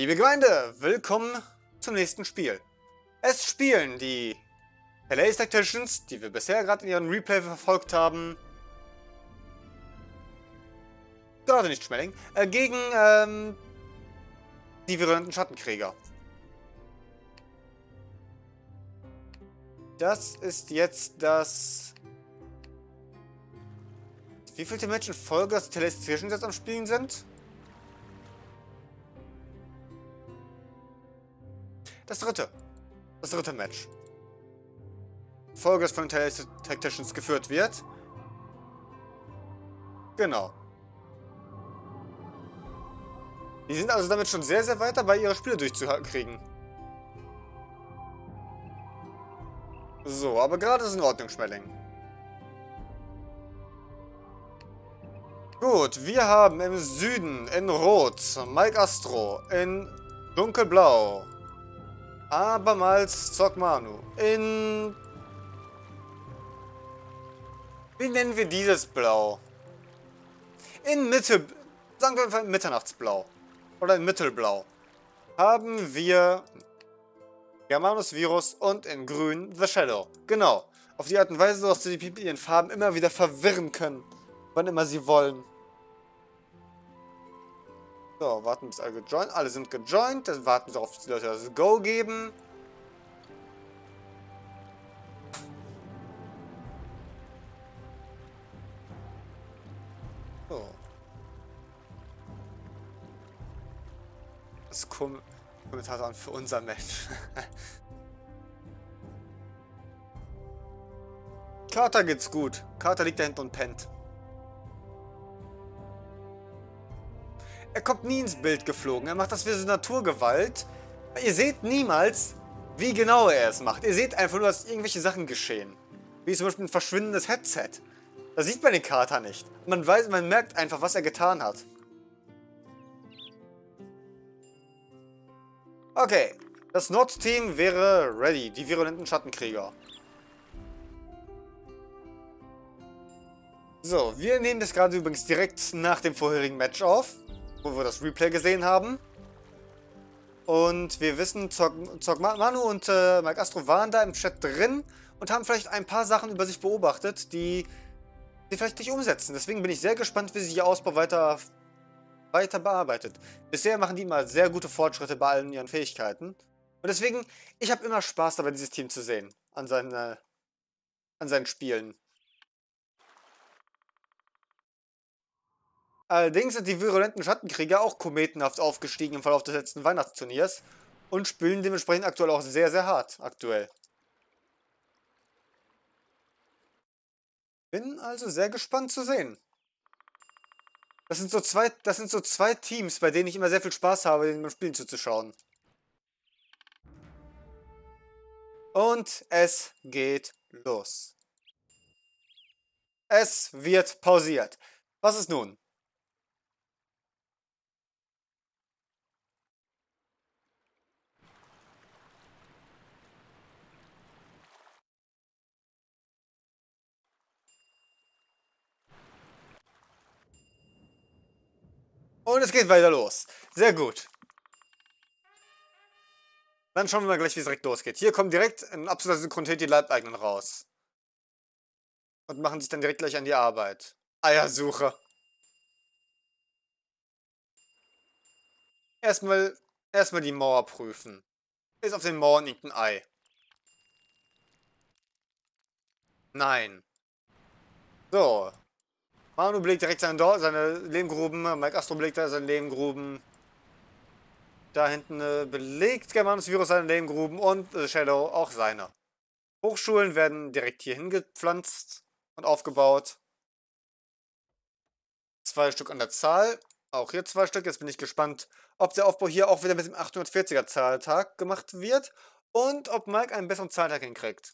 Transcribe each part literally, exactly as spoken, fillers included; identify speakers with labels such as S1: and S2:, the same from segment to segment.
S1: Liebe Gemeinde, willkommen zum nächsten Spiel. Es spielen die L A Tacticians, die wir bisher gerade in ihrem Replay verfolgt haben, gerade nicht Schmelling, äh, gegen ähm, die virulenten Schattenkrieger. Das ist jetzt das... Wie viele Match in Folge, dass die L A Tacticians jetzt am Spielen sind? Das dritte. Das dritte Match. Folge, das von den L A Tacticians geführt wird. Genau. Die sind also damit schon sehr, sehr weit dabei, ihre Spiele durchzukriegen. So, aber gerade ist es in Ordnung, Schmelling. Gut, wir haben im Süden in Rot Mike Astro, in Dunkelblau abermals Zogmanu, in... Wie nennen wir dieses Blau? In Mitte... Sagen wir einfach Mitternachtsblau. Oder in Mittelblau. Haben wir... Germanus Virus und in Grün The Shadow. Genau. Auf die Art und Weise, dass die People ihren Farben immer wieder verwirren können. Wann immer sie wollen. So, warten bis alle gejoint. Alle sind gejoint. Dann warten wir darauf, dass die Leute das Go geben. So. Das Kom Kommentar für unser Match. Carter geht's gut. Carter liegt da hinten und pennt. Er kommt nie ins Bild geflogen. Er macht das wie so Naturgewalt. Ihr seht niemals, wie genau er es macht. Ihr seht einfach nur, dass irgendwelche Sachen geschehen. Wie zum Beispiel ein verschwindendes Headset. Das sieht man den Kater nicht. Man weiß, man merkt einfach, was er getan hat. Okay. Das Nord-Team wäre ready. Die virulenten Schattenkrieger. So, wir nehmen das gerade übrigens direkt nach dem vorherigen Match auf, wo wir das Replay gesehen haben. Und wir wissen, Zogmanu und äh, Mike Astro waren da im Chat drin und haben vielleicht ein paar Sachen über sich beobachtet, die sie vielleicht nicht umsetzen. Deswegen bin ich sehr gespannt, wie sich ihr Ausbau weiter, weiter bearbeitet. Bisher machen die immer sehr gute Fortschritte bei allen ihren Fähigkeiten. Und deswegen, ich habe immer Spaß dabei, dieses Team zu sehen. An seinen, äh, an seinen Spielen. Allerdings sind die virulenten Schattenkrieger auch kometenhaft aufgestiegen im Verlauf des letzten Weihnachtsturniers und spielen dementsprechend aktuell auch sehr, sehr hart. Aktuell. Bin also sehr gespannt zu sehen. Das sind so zwei, das sind so zwei Teams, bei denen ich immer sehr viel Spaß habe, den Spielen zuzuschauen. Und es geht los. Es wird pausiert. Was ist nun? Und es geht weiter los. Sehr gut. Dann schauen wir mal gleich, wie es direkt losgeht. Hier kommen direkt in absoluter Synchronität die Leibeigenen raus. Und machen sich dann direkt gleich an die Arbeit. Eiersuche. Erstmal, erstmal die Mauer prüfen. Ist auf den Mauern irgendein Ei? Nein. So. Manu belegt direkt seine, seine Lehmgruben. Mike Astro belegt da seine Lehmgruben. Da hinten äh, belegt Germanus Virus seine Lehmgruben und äh, Shadow auch seine. Hochschulen werden direkt hier hingepflanzt und aufgebaut. Zwei Stück an der Zahl. Auch hier zwei Stück. Jetzt bin ich gespannt, ob der Aufbau hier auch wieder mit dem achthundertvierziger Zahltag gemacht wird. Und ob Mike einen besseren Zahltag hinkriegt.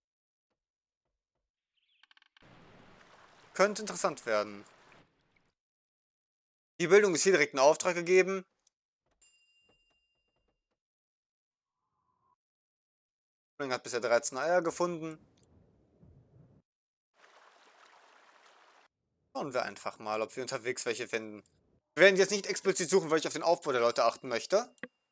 S1: Könnte interessant werden. Die Bildung ist hier direkt in Auftrag gegeben. Man hat bisher dreizehn Eier gefunden. Schauen wir einfach mal, ob wir unterwegs welche finden. Wir werden jetzt nicht explizit suchen, weil ich auf den Aufbau der Leute achten möchte.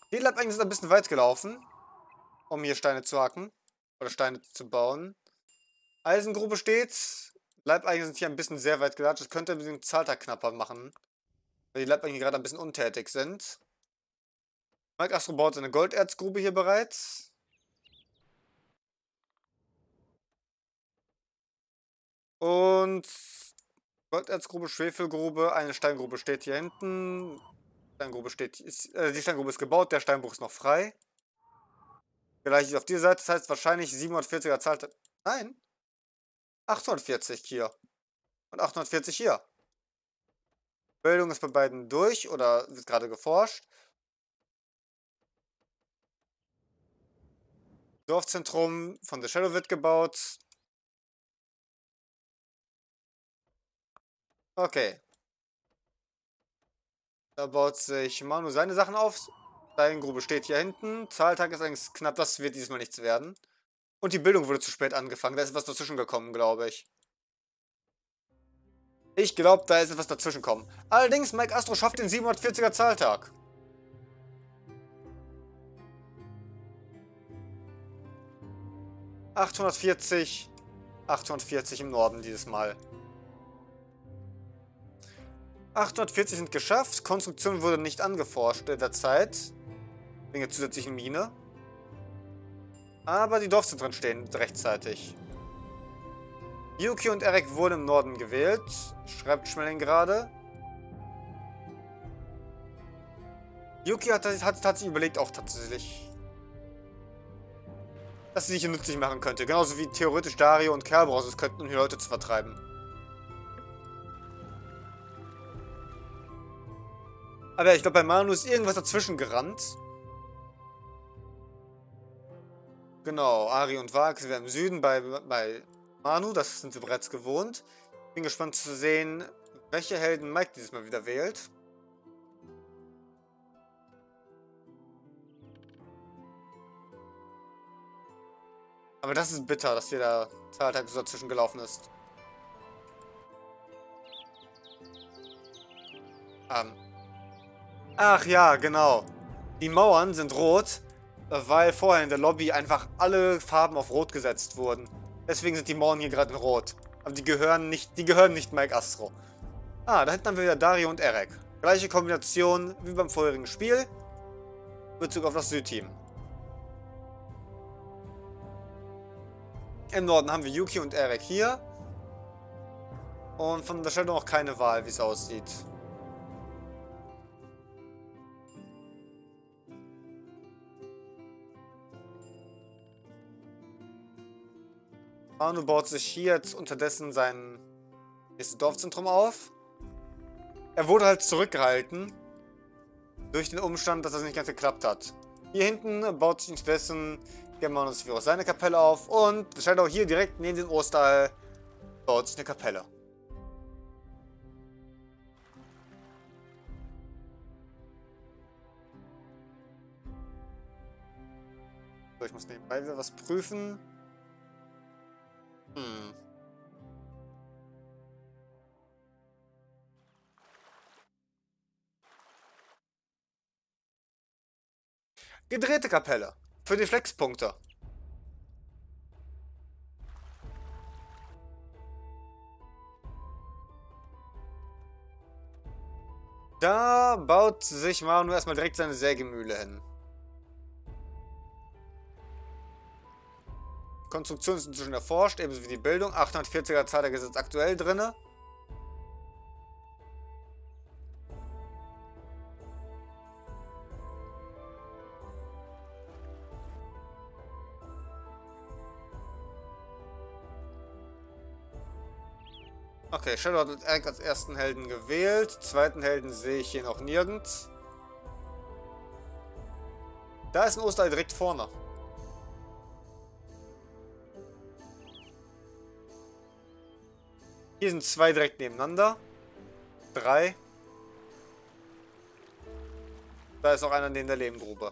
S1: Die Leibeinsen sind ein bisschen weit gelaufen, um hier Steine zu hacken. Oder Steine zu bauen. Eisengrube steht. Leibeinsen sind hier ein bisschen sehr weit gelatscht. Das könnte ein bisschen Zahltag knapper machen. Weil die Leibeinsen gerade ein bisschen untätig sind. Mike Astro baut seine Golderzgrube hier bereits. Und Golderzgrube, Schwefelgrube, eine Steingrube steht hier hinten. Steingrube steht, ist, äh, die Steingrube ist gebaut, der Steinbruch ist noch frei. Gleich auf dieser Seite, das heißt wahrscheinlich siebenhundertvierziger Zahl. Nein. achthundertvierzig hier. Und achthundertvierzig hier. Bildung ist bei beiden durch oder wird gerade geforscht. Dorfzentrum von The Shadow wird gebaut. Okay. Da baut sich Manu seine Sachen auf. Steingrube steht hier hinten. Zahltag ist eigentlich knapp, das wird diesmal nichts werden. Und die Bildung wurde zu spät angefangen. Da ist etwas dazwischen gekommen, glaube ich. Ich glaube, da ist etwas dazwischen gekommen. Allerdings, Mike Astro schafft den siebenhundertvierziger Zahltag. achthundertvierzig. achthundertvierzig im Norden dieses Mal. achthundertvierzig sind geschafft. Konstruktion wurde nicht angeforscht in der Zeit. Wegen der zusätzlichen Mine. Aber die Dorfzentren stehen rechtzeitig. Yuki und Eric wurden im Norden gewählt. Schreibt Schmelling gerade. Yuki hat, hat, hat sich überlegt auch tatsächlich, dass sie sich hier nützlich machen könnte. Genauso wie theoretisch Dario und Kerberos es könnten, um die Leute zu vertreiben. Aber ja, ich glaube, bei Manu ist irgendwas dazwischen gerannt. Genau, Ari und Vark sind im Süden bei, bei Manu. Das sind wir bereits gewohnt. Bin gespannt zu sehen, welche Helden Mike dieses Mal wieder wählt. Aber das ist bitter, dass hier der Zahltag so dazwischen gelaufen ist. Ähm. Ach ja, genau. Die Mauern sind rot, weil vorher in der Lobby einfach alle Farben auf rot gesetzt wurden. Deswegen sind die Mauern hier gerade in rot. Aber die gehören nicht, die gehören nicht Mike Astro. Ah, da hinten haben wir wieder Dario und Eric. Gleiche Kombination wie beim vorherigen Spiel. In Bezug auf das Südteam. Im Norden haben wir Yuki und Eric hier. Und von der Stelle noch keine Wahl, wie es aussieht. Manu baut sich hier jetzt unterdessen sein nächstes Dorfzentrum auf. Er wurde halt zurückgehalten durch den Umstand, dass das nicht ganz geklappt hat. Hier hinten baut sich unterdessen Germanus Virus seine Kapelle auf und Shadow hier direkt neben den Osterhall baut sich eine Kapelle. So, ich muss nebenbei wieder was prüfen. Hm. Gedrehte Kapelle. Für die Flexpunkte. Da baut sich Manu erstmal direkt seine Sägemühle hin. Konstruktion ist inzwischen erforscht, ebenso wie die Bildung. achthundertvierziger Zahltag ist jetzt aktuell drin. Okay, Shadow hat Eric als ersten Helden gewählt. Zweiten Helden sehe ich hier noch nirgends. Da ist ein Osterei direkt vorne. Hier sind zwei direkt nebeneinander. Drei. Da ist auch einer neben der Lebengrube.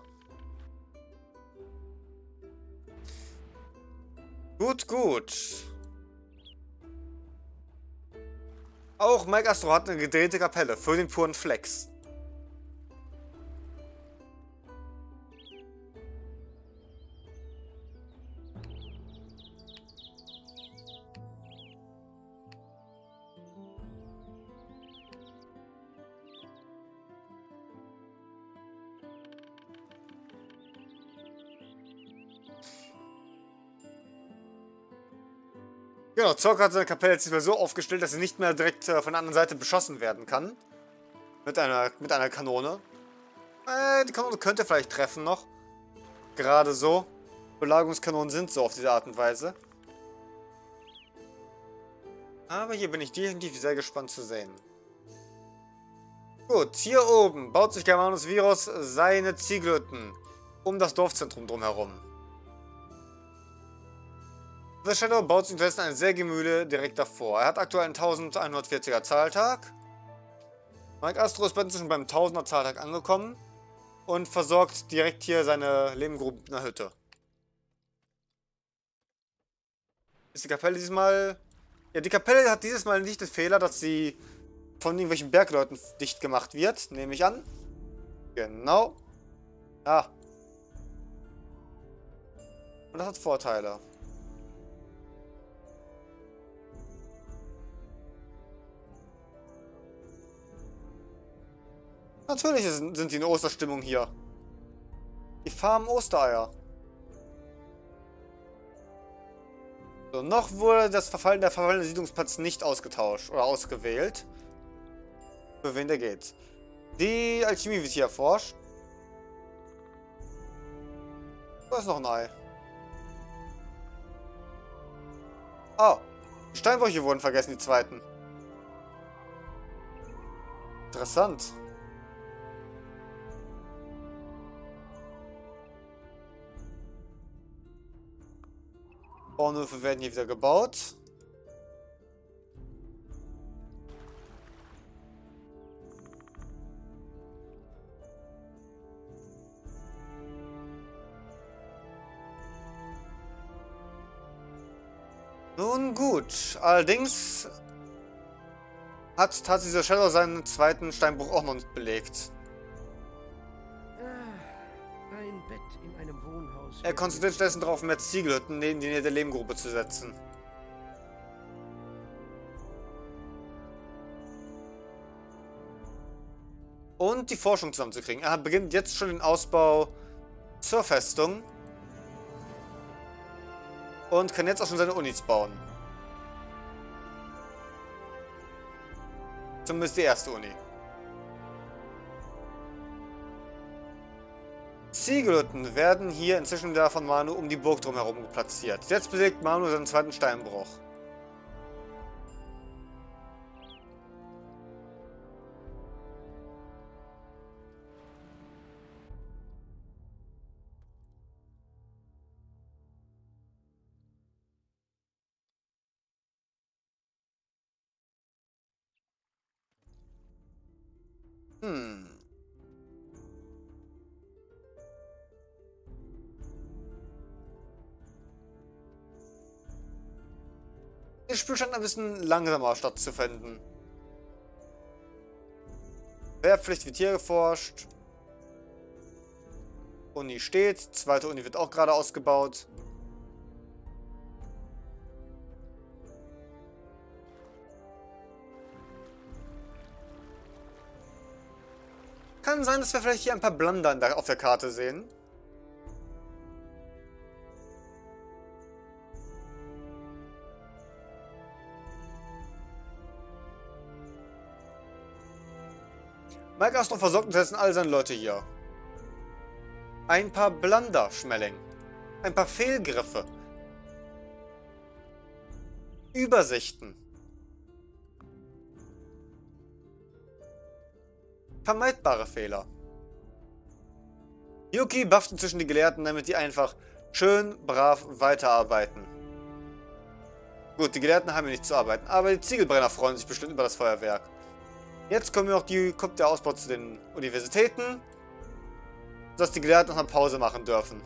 S1: Gut, gut. Auch Mike Astro hat eine gedrehte Kapelle für den puren Flex. Genau, Zorc hat seine Kapelle jetzt diesmal so aufgestellt, dass sie nicht mehr direkt äh, von der anderen Seite beschossen werden kann. Mit einer, mit einer Kanone. Äh, die Kanone könnte vielleicht treffen noch. Gerade so. Belagerungskanonen sind so auf diese Art und Weise. Aber hier bin ich definitiv sehr gespannt zu sehen. Gut, hier oben baut sich Germanus Virus seine Zielhütten um das Dorfzentrum drumherum. The Shadow baut sich unterdessen eine Sägemühle direkt davor. Er hat aktuell einen elfhundertvierziger Zahltag. Mike Astro ist inzwischen beim tausender Zahltag angekommen und versorgt direkt hier seine Lehmgrube mit einer Hütte. Ist die Kapelle diesmal... Ja, die Kapelle hat dieses Mal nicht den Fehler, dass sie von irgendwelchen Bergleuten dicht gemacht wird, nehme ich an. Genau. Ja. Und das hat Vorteile. Natürlich sind die in Osterstimmung hier. Die farmen Ostereier. So, noch wurde das Verfallen der verfallene Siedlungsplatz nicht ausgetauscht oder ausgewählt. Für wen der geht. Die Alchemie wird hier erforscht. Da ist noch ein Ei. Oh, die Steinbrüche wurden vergessen, die zweiten. Interessant. Bauernhöfe werden hier wieder gebaut. Nun gut, allerdings hat tatsächlich dieser Shadow seinen zweiten Steinbruch auch noch nicht belegt.
S2: Ein Bett in einem Wohnhaus.
S1: Er konzentriert stattdessen darauf, mehr Ziegelhütten neben die Nähe der Lehmgrube zu setzen. Und die Forschung zusammenzukriegen. Er beginnt jetzt schon den Ausbau zur Festung. Und kann jetzt auch schon seine Unis bauen. Zumindest die erste Uni. Ziegelhütten werden hier inzwischen wieder von Manu um die Burg drumherum platziert. Jetzt belegt Manu seinen zweiten Steinbruch. Hm. Das Spiel scheint ein bisschen langsamer stattzufinden. Wehrpflicht wird hier geforscht. Uni steht. Zweite Uni wird auch gerade ausgebaut. Kann sein, dass wir vielleicht hier ein paar Blunder auf der Karte sehen. Mike Astro versorgt unterdessen all seine Leute hier. Ein paar Blunder, Schmelling. Ein paar Fehlgriffe. Übersichten. Vermeidbare Fehler. Yuki bufft inzwischen die Gelehrten, damit die einfach schön brav weiterarbeiten. Gut, die Gelehrten haben hier nicht zu arbeiten, aber die Ziegelbrenner freuen sich bestimmt über das Feuerwerk. Jetzt kommen noch die, kommt der Ausbau zu den Universitäten, sodass die Gelehrten noch eine Pause machen dürfen.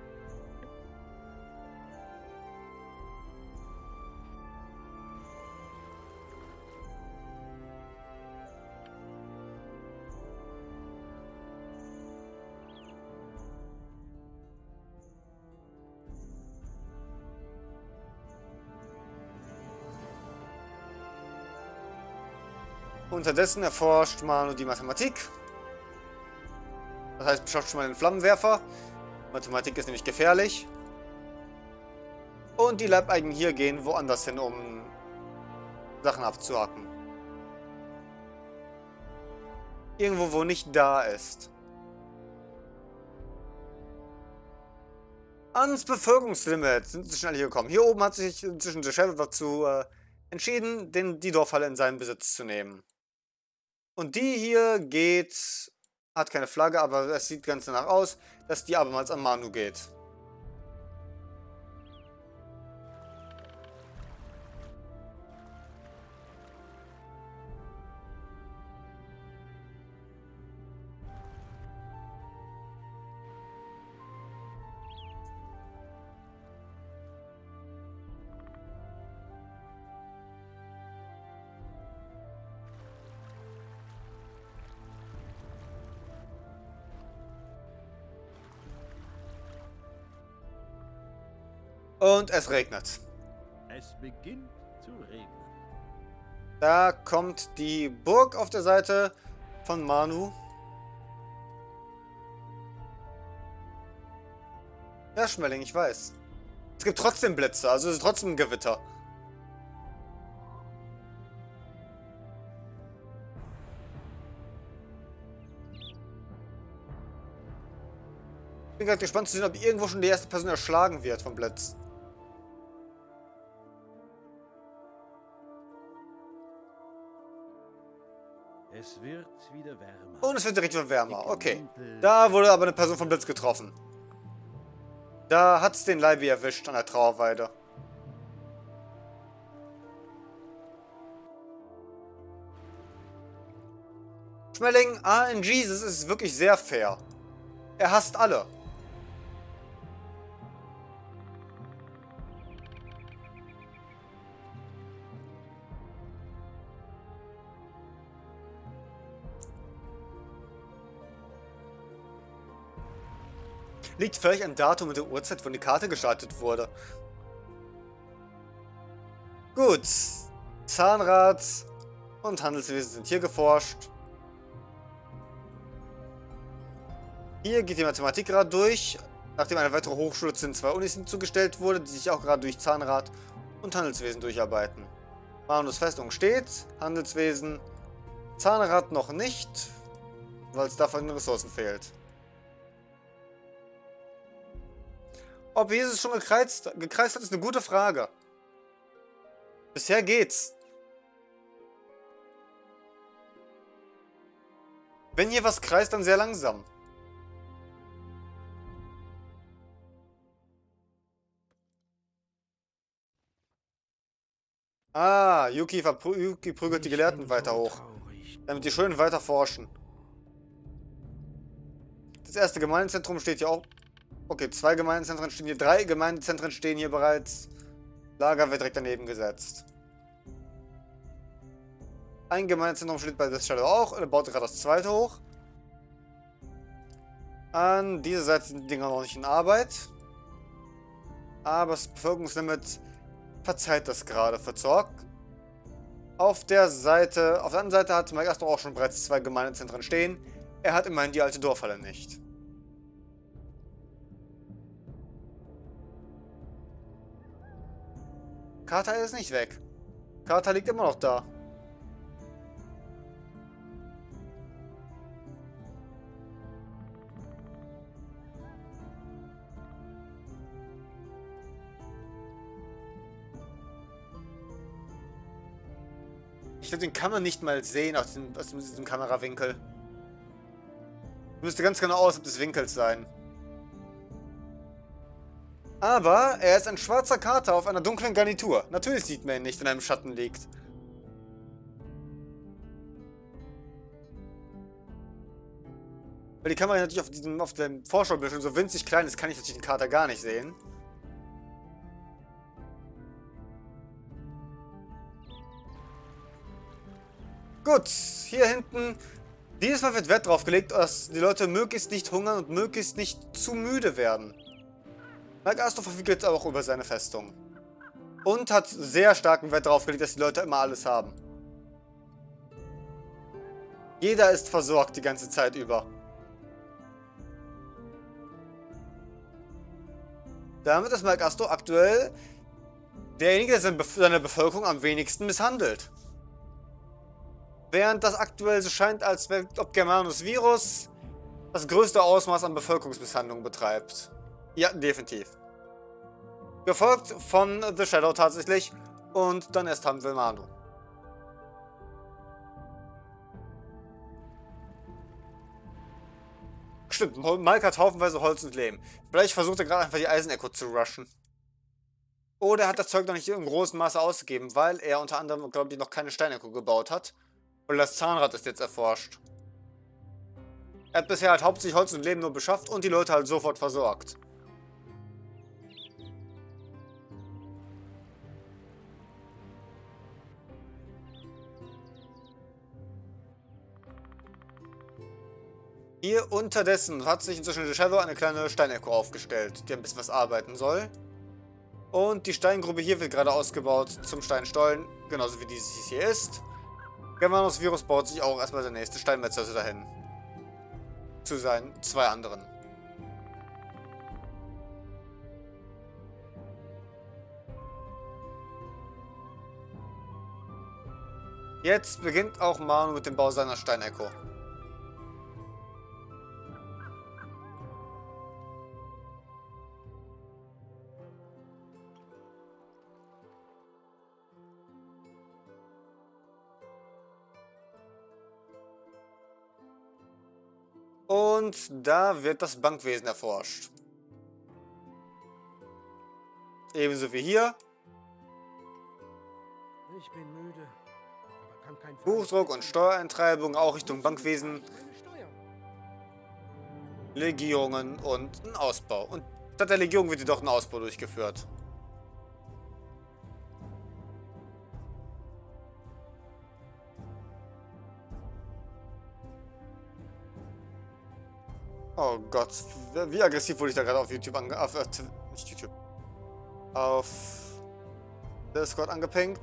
S1: Unterdessen erforscht Manu die Mathematik. Das heißt, beschafft schon mal den Flammenwerfer. Mathematik ist nämlich gefährlich. Und die Leibeigenen hier gehen woanders hin, um Sachen abzuhacken. Irgendwo, wo nicht da ist. Ans Bevölkerungslimit sind sie schnell hier gekommen. Hier oben hat sich inzwischen der Sheriff dazu äh, entschieden, den, die Dorfhalle in seinen Besitz zu nehmen. Und die hier geht, hat keine Flagge, aber es sieht ganz danach aus, dass die abermals an Manu geht. Und es regnet.
S3: Es beginnt zu regnen.
S1: Da kommt die Burg auf der Seite von Manu. Ja, Schmelling, ich weiß. Es gibt trotzdem Blitze, also es ist trotzdem ein Gewitter. Ich bin gerade gespannt zu sehen, ob irgendwo schon die erste Person erschlagen wird vom Blitz.
S3: Es wird wieder wärmer.
S1: Und es wird direkt wieder wärmer. Okay. Da wurde aber eine Person vom Blitz getroffen. Da hat es den Leibi erwischt an der Trauerweide. Schmelling, R N G, das ist wirklich sehr fair. Er hasst alle. Liegt vielleicht ein Datum mit der Uhrzeit, wann die Karte gestartet wurde. Gut. Zahnrad und Handelswesen sind hier geforscht. Hier geht die Mathematik gerade durch, nachdem eine weitere Hochschule zu den zwei Unis hinzugestellt wurde, die sich auch gerade durch Zahnrad und Handelswesen durcharbeiten. Manus Festung steht, Handelswesen, Zahnrad noch nicht, weil es dafür an den Ressourcen fehlt. Ob Jesus schon gekreist, gekreist hat, ist eine gute Frage. Bisher geht's. Wenn hier was kreist, dann sehr langsam. Ah, Yuki, Yuki prügelt die Gelehrten weiter hoch, damit die schön weiter forschen. Das erste Gemeindezentrum steht hier auch. Okay, zwei Gemeindezentren stehen hier, drei Gemeindezentren stehen hier bereits. Lager wird direkt daneben gesetzt. Ein Gemeindezentrum steht bei das Shadow auch, er baut gerade das zweite hoch. An dieser Seite sind die Dinger noch nicht in Arbeit. Aber das Bevölkerungslimit verzeiht das gerade für Zorg. Auf der Seite, auf der anderen Seite hat Mike Astro auch schon bereits zwei Gemeindezentren stehen. Er hat immerhin die alte Dorfhalle nicht. Carter ist nicht weg. Carter liegt immer noch da. Ich glaube, den kann man nicht mal sehen aus, dem, aus diesem Kamerawinkel. Müsste ganz genau außerhalb des Winkels sein. Aber er ist ein schwarzer Kater auf einer dunklen Garnitur. Natürlich sieht man ihn nicht, wenn er im Schatten liegt. Weil die Kamera natürlich auf, diesem, auf dem Vorschaubildschirm so winzig klein ist, kann ich natürlich den Kater gar nicht sehen. Gut, hier hinten. Dieses Mal wird Wert drauf gelegt, dass die Leute möglichst nicht hungern und möglichst nicht zu müde werden. Mike Astro verfügt jetzt auch über seine Festung. Und hat sehr starken Wert darauf gelegt, dass die Leute immer alles haben. Jeder ist versorgt die ganze Zeit über. Damit ist Mike Astro aktuell derjenige, der seine Bevölkerung am wenigsten misshandelt. Während das aktuell so scheint, als ob Germanus Virus das größte Ausmaß an Bevölkerungsmisshandlung betreibt. Ja, definitiv. Gefolgt von The Shadow tatsächlich und dann erst haben wir Manu. Stimmt, Malk hat haufenweise Holz und Lehm. Vielleicht versucht er gerade einfach die Eisen-Echo zu rushen. Oder er hat das Zeug noch nicht in großem Maße ausgegeben, weil er unter anderem, glaube ich, noch keine Stein-Echo gebaut hat. Und das Zahnrad ist jetzt erforscht. Er hat bisher halt hauptsächlich Holz und Lehm nur beschafft und die Leute halt sofort versorgt. Hier unterdessen hat sich inzwischen The Shadow eine kleine Stein-Echo aufgestellt, die ein bisschen was arbeiten soll. Und die Steingrube hier wird gerade ausgebaut zum Steinstollen, genauso wie dieses hier ist. Germanus Virus baut sich auch erstmal seine nächste Steinmetze dahin. Zu seinen zwei anderen. Jetzt beginnt auch Manu mit dem Bau seiner Stein-Echo. Und da wird das Bankwesen erforscht. Ebenso wie hier.
S2: Ich bin müde, aber kann kein
S1: Buchdruck und Steuereintreibung auch Richtung Bankwesen. Legierungen und ein Ausbau. Und statt der Legierung wird jedoch ein Ausbau durchgeführt. Oh Gott, wie aggressiv wurde ich da gerade auf YouTube ange... Auf, äh, nicht YouTube. Auf Discord angepinkt.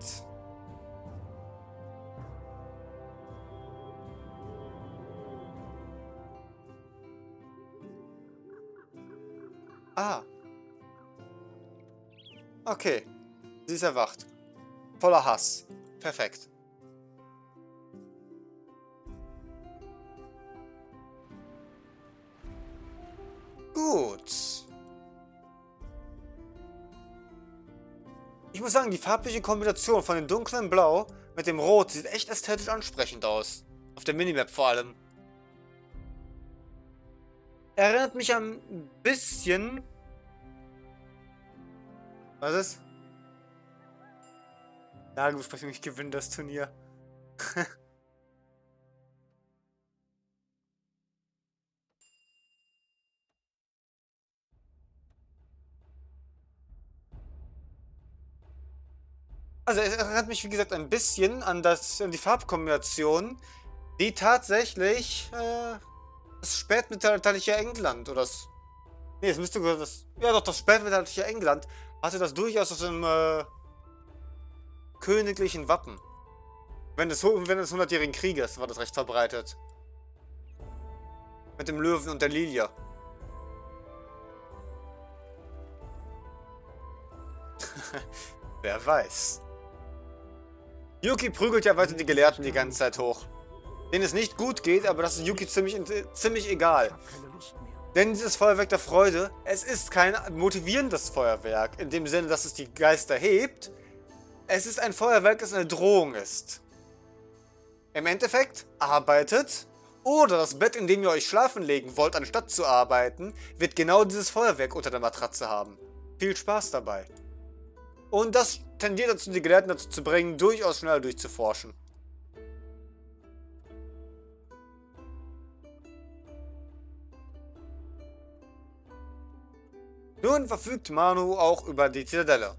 S1: Ah. Okay. Sie ist erwacht. Voller Hass. Perfekt. Gut. Ich muss sagen, die farbliche Kombination von dem dunklen Blau mit dem Rot sieht echt ästhetisch ansprechend aus. Auf der Minimap vor allem. Erinnert mich ein bisschen... Was ist? Lagebesprechung, ich gewinne das Turnier. Also es erinnert mich, wie gesagt, ein bisschen an, das, an die Farbkombination, die tatsächlich äh, das spätmittelalterliche England oder das... Nee, es müsste das... Ja doch, das spätmittelalterliche England hatte das durchaus aus einem äh, königlichen Wappen. Wenn des, wenn des hundertjährigen Krieges war das recht verbreitet. Mit dem Löwen und der Lilie. Wer weiß. Yuki prügelt ja weiter die Gelehrten die ganze Zeit hoch. Denen es nicht gut geht, aber das ist Yuki ziemlich, ziemlich egal. Denn dieses Feuerwerk der Freude, es ist kein motivierendes Feuerwerk, in dem Sinne, dass es die Geister hebt. Es ist ein Feuerwerk, das eine Drohung ist. Im Endeffekt, arbeitet, oder das Bett, in dem ihr euch schlafen legen wollt, anstatt zu arbeiten, wird genau dieses Feuerwerk unter der Matratze haben. Viel Spaß dabei. Und das tendiert dazu, die Gelehrten dazu zu bringen, durchaus schneller durchzuforschen. Nun verfügt Manu auch über die Zitadelle.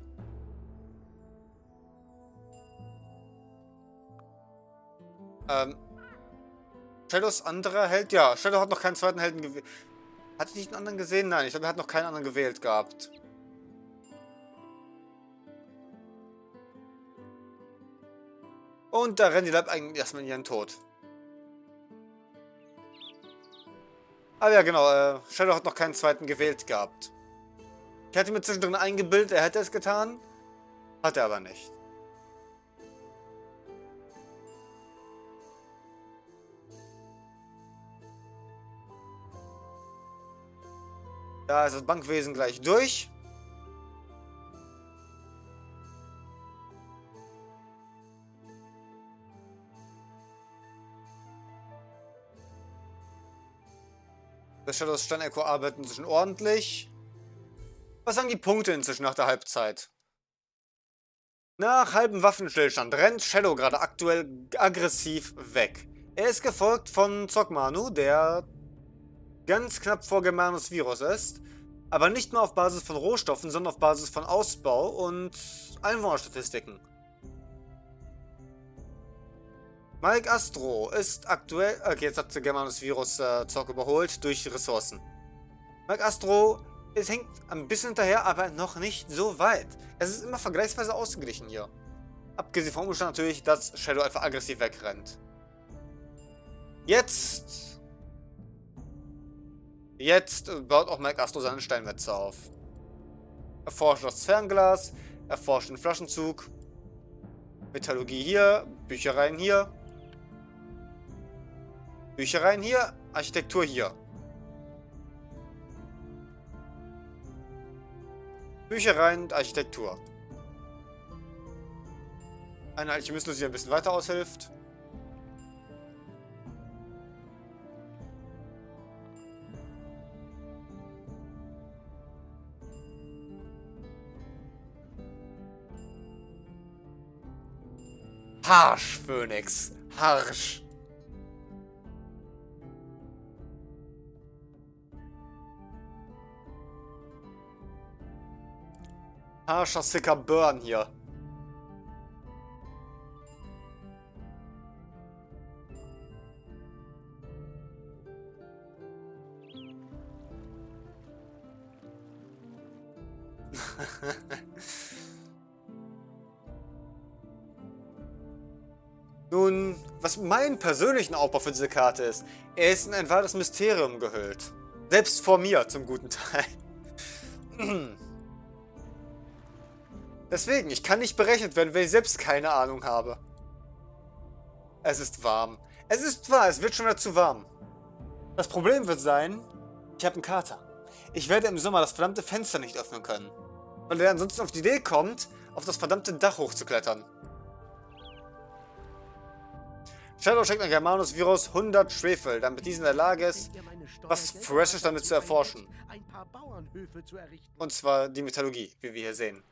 S1: Ähm, Shadows anderer Held? Ja, Shadow hat noch keinen zweiten Helden gewählt. Hat er nicht einen anderen gesehen? Nein, ich glaube, er hat noch keinen anderen gewählt gehabt. Und da rennen die Leib eigentlich erstmal in ihren Tod. Aber ja, genau, äh, Shadow hat noch keinen zweiten gewählt gehabt. Ich hatte mir zwischendrin eingebildet, er hätte es getan. Hat er aber nicht. Da ist das Bankwesen gleich durch. Das Shadows Stein Echo arbeitet inzwischen ordentlich. Was sagen die Punkte inzwischen nach der Halbzeit? Nach halbem Waffenstillstand rennt Shadow gerade aktuell aggressiv weg. Er ist gefolgt von Zogmanu, der ganz knapp vor Germanus Virus ist, aber nicht mehr auf Basis von Rohstoffen, sondern auf Basis von Ausbau und Einwohnerstatistiken. Mike Astro ist aktuell... Okay, jetzt hat Germanus Virus äh, Zog überholt durch Ressourcen. Mike Astro es hängt ein bisschen hinterher, aber noch nicht so weit. Es ist immer vergleichsweise ausgeglichen hier. Abgesehen vom Umstand natürlich, dass Shadow einfach aggressiv wegrennt. Jetzt... Jetzt baut auch Mike Astro seine Steinmetze auf. Erforscht das Fernglas, erforscht den Flaschenzug. Metallurgie hier, Büchereien hier. Büchereien hier, Architektur hier. Büchereien und Architektur. Eine Alchemistin, die ein bisschen weiter aushilft. Harsch, Phönix. Harsch. Harscher Sicker Burn hier. Nun, was mein persönlichen Aufbau für diese Karte ist, er ist in ein wahres Mysterium gehüllt. Selbst vor mir, zum guten Teil. Deswegen, ich kann nicht berechnet werden, wenn ich selbst keine Ahnung habe. Es ist warm. Es ist wahr, es wird schon wieder zu warm. Das Problem wird sein, ich habe einen Kater. Ich werde im Sommer das verdammte Fenster nicht öffnen können. Weil er ansonsten auf die Idee kommt, auf das verdammte Dach hochzuklettern. Shadow schenkt an Germanus Virus hundert Schwefel, damit dieser in der Lage ist, was Freshes damit zu erforschen. Und zwar die Metallurgie, wie wir hier sehen.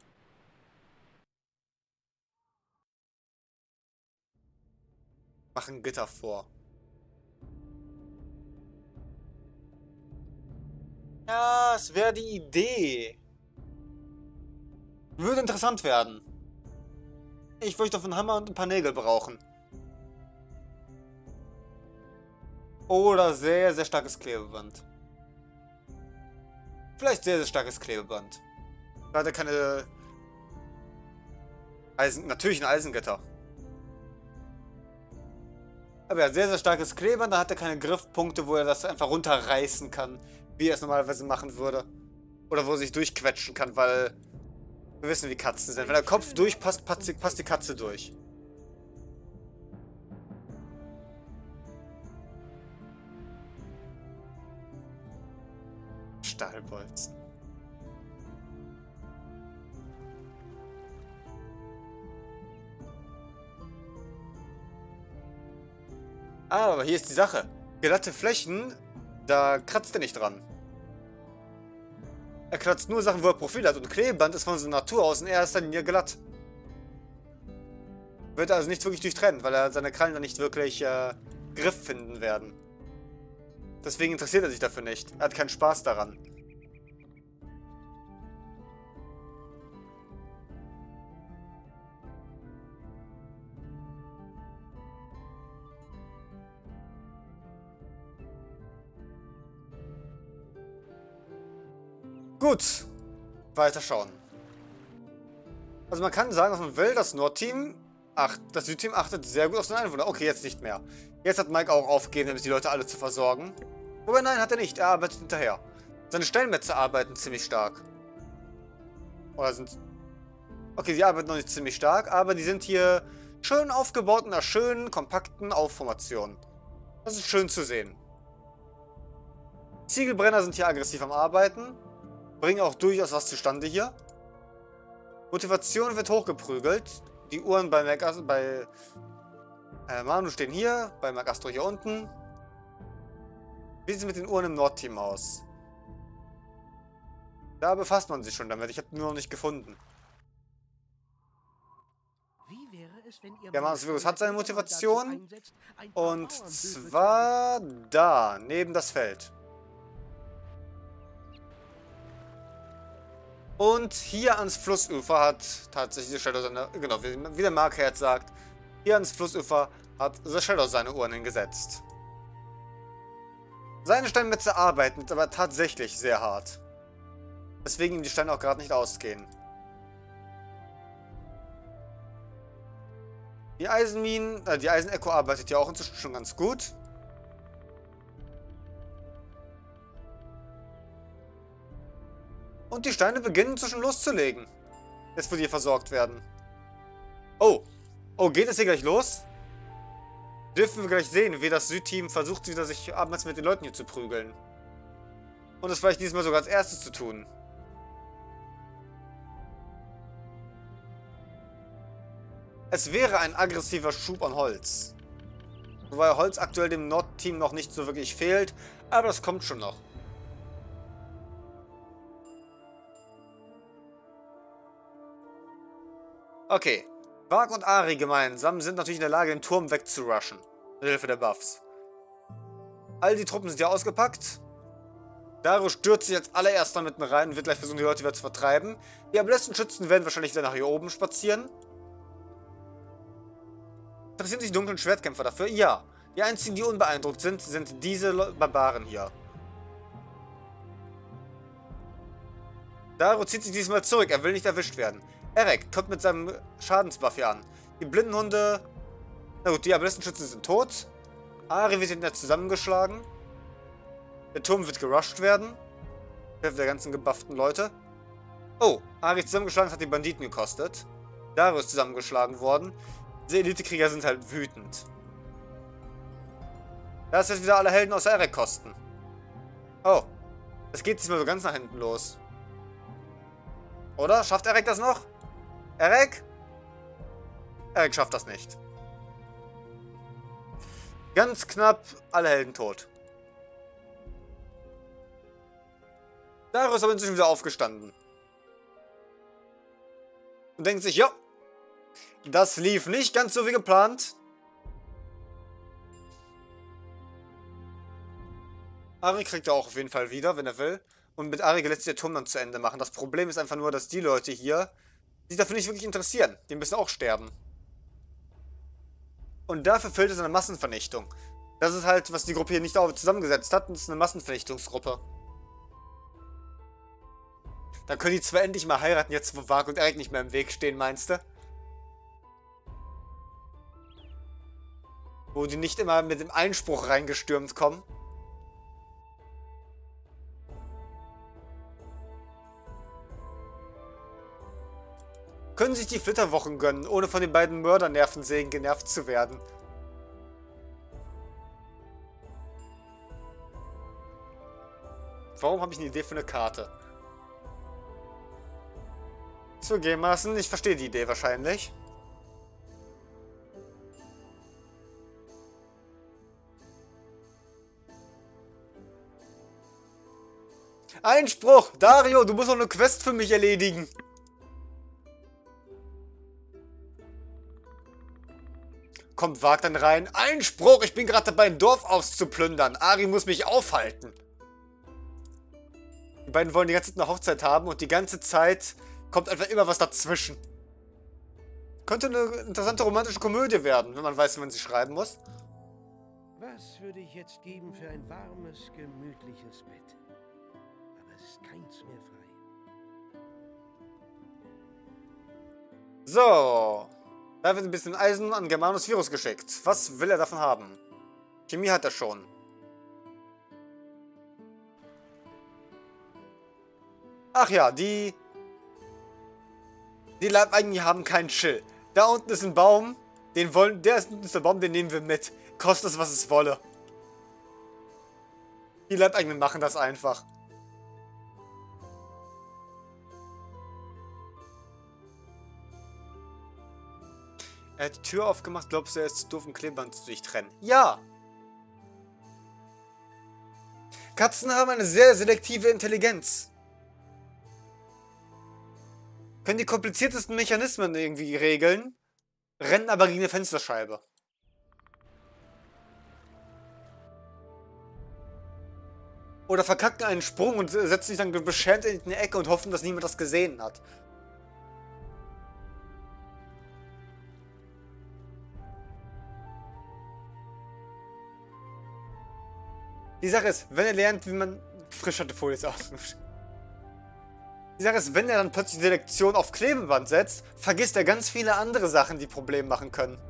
S1: Machen Gitter vor. Ja, es wäre die Idee. Würde interessant werden. Ich würde auf einen Hammer und ein paar Nägel brauchen. Oder sehr, sehr starkes Klebeband. Vielleicht sehr, sehr starkes Klebeband. Leider keine Eisen, natürlich ein Eisengitter. Aber ja, sehr, sehr starkes Klebeband, da hat er keine Griffpunkte, wo er das einfach runterreißen kann, wie er es normalerweise machen würde. Oder wo er sich durchquetschen kann, weil wir wissen, wie Katzen sind. Wenn der Kopf durchpasst, passt, passt die Katze durch. Stahlbolzen. Ah, aber hier ist die Sache. Glatte Flächen, da kratzt er nicht dran. Er kratzt nur Sachen, wo er Profil hat. Und Klebeband ist von seiner Natur aus in erster Linie glatt. Wird also nicht wirklich durchtrennen, weil er seine Krallen dann nicht wirklich äh, Griff finden werden. Deswegen interessiert er sich dafür nicht. Er hat keinen Spaß daran. Gut. Weiter schauen. Also man kann sagen, was man will, das Nordteam, ach, das Südteam achtet sehr gut auf seine Einwohner. Okay, jetzt nicht mehr. Jetzt hat Mike auch aufgegeben, die Leute alle zu versorgen. Wobei, nein, hat er nicht. Er arbeitet hinterher. Seine Steinmetze arbeiten ziemlich stark. Oder sind... Okay, sie arbeiten noch nicht ziemlich stark, aber die sind hier schön aufgebaut in einer schönen, kompakten Aufformation. Das ist schön zu sehen. Ziegelbrenner sind hier aggressiv am Arbeiten. Bringen auch durchaus was zustande hier. Motivation wird hochgeprügelt. Die Uhren bei, Mac bei äh, Manu stehen hier, bei McAstro hier unten. Wie sieht es mit den Uhren im Nordteam aus? Da befasst man sich schon damit. Ich habe nur noch nicht gefunden.
S2: Wie wäre es, wenn ihr
S1: Der Manus Virus hat seine Motivation.
S2: einsetzt, ein paar
S1: Und
S2: Bauernhöfe
S1: zwar da, neben das Feld. Und hier ans Flussufer hat tatsächlich The Shadow seine, genau, wie, wie der Marker jetzt sagt, hier ans Flussufer hat The Shadow seine Uhren hingesetzt. Seine Steinmetze arbeiten jetzt aber tatsächlich sehr hart. Deswegen ihm die Steine auch gerade nicht ausgehen. Die Eisenminen, äh, die Eisenecho arbeitet ja auch inzwischen schon ganz gut. Und die Steine beginnen inzwischen loszulegen. Jetzt, wo die versorgt werden. Oh. Oh, geht es hier gleich los? Dürfen wir gleich sehen, wie das Südteam versucht, wieder sich abends mit den Leuten hier zu prügeln. Und das vielleicht diesmal sogar als erstes zu tun. Es wäre ein aggressiver Schub an Holz. Wobei Holz aktuell dem Nordteam noch nicht so wirklich fehlt, aber das kommt schon noch. Okay. Varg und Ari gemeinsam sind natürlich in der Lage, den Turm wegzurushen. Mit Hilfe der Buffs. All die Truppen sind ja ausgepackt. Daro stürzt sich als allererster mitten rein und wird gleich versuchen, die Leute wieder zu vertreiben. Die Ablässenschützen werden wahrscheinlich wieder nach hier oben spazieren. Interessieren sich die dunklen Schwertkämpfer dafür? Ja. Die einzigen, die unbeeindruckt sind, sind diese Le Barbaren hier. Daro zieht sich diesmal zurück, er will nicht erwischt werden. Erek kommt mit seinem Schadensbuff hier an. Die Blindenhunde... Na gut, die Ablässenschützen sind tot. Ari wird jetzt zusammengeschlagen. Der Turm wird gerusht werden. Hilfe der ganzen gebufften Leute. Oh, Ari ist zusammengeschlagen, das hat die Banditen gekostet. Daro ist zusammengeschlagen worden. Diese Elitekrieger sind halt wütend. Da ist jetzt wieder alle Helden außer Erek kosten. Oh. Es geht diesmal so ganz nach hinten los. Oder? Schafft Erek das noch? Erek? Erek schafft das nicht. Ganz knapp alle Helden tot. Daro ist aber inzwischen wieder aufgestanden. Und denkt sich, ja, das lief nicht ganz so wie geplant. Ari kriegt er auch auf jeden Fall wieder, wenn er will. Und mit Ari lässt sich der Turm dann zu Ende machen. Das Problem ist einfach nur, dass die Leute hier sich dafür nicht wirklich interessieren. Die müssen auch sterben. Und dafür fehlt es eine Massenvernichtung. Das ist halt, was die Gruppe hier nicht zusammengesetzt hat. Das ist eine Massenvernichtungsgruppe. Dann können die zwar endlich mal heiraten, jetzt wo Varg und Erek nicht mehr im Weg stehen, meinst du? Wo die nicht immer mit dem Einspruch reingestürmt kommen. Können sich die Flitterwochen gönnen, ohne von den beiden Mördernervensägen genervt zu werden. Warum habe ich eine Idee für eine Karte? Zugegebenermaßen, ich verstehe die Idee wahrscheinlich. Einspruch! Dario, du musst noch eine Quest für mich erledigen. Kommt Varg dann rein. Einspruch! Ich bin gerade dabei, ein Dorf auszuplündern. Ari muss mich aufhalten. Die beiden wollen die ganze Zeit eine Hochzeit haben und die ganze Zeit kommt einfach immer was dazwischen. Könnte eine interessante romantische Komödie werden, wenn man weiß, wie man sie schreiben muss.
S2: Was würde ich jetzt geben für ein warmes, gemütliches Bett? Aber es ist keins mehr frei.
S1: So. Da wird ein bisschen Eisen an Germanus Virus geschickt. Was will er davon haben? Chemie hat er schon. Ach ja, die... Die Leibeigenen haben keinen Chill. Da unten ist ein Baum, den wollen, der ist, ist der Baum, den nehmen wir mit. Kostet es, was es wolle. Die Leibeigenen machen das einfach. Er hat die Tür aufgemacht, glaubst du, er ist zu doof, um Klebeband zu durchtrennen? Ja! Katzen haben eine sehr selektive Intelligenz. Können die kompliziertesten Mechanismen irgendwie regeln, rennen aber gegen eine Fensterscheibe. Oder verkacken einen Sprung und setzen sich dann beschämt in eine Ecke und hoffen, dass niemand das gesehen hat. Die Sache ist, wenn er lernt, wie man... Frisch hatte Folie ist auch. Die Sache ist, wenn er dann plötzlich Selektion auf Klebeband setzt, vergisst er ganz viele andere Sachen, die Probleme machen können.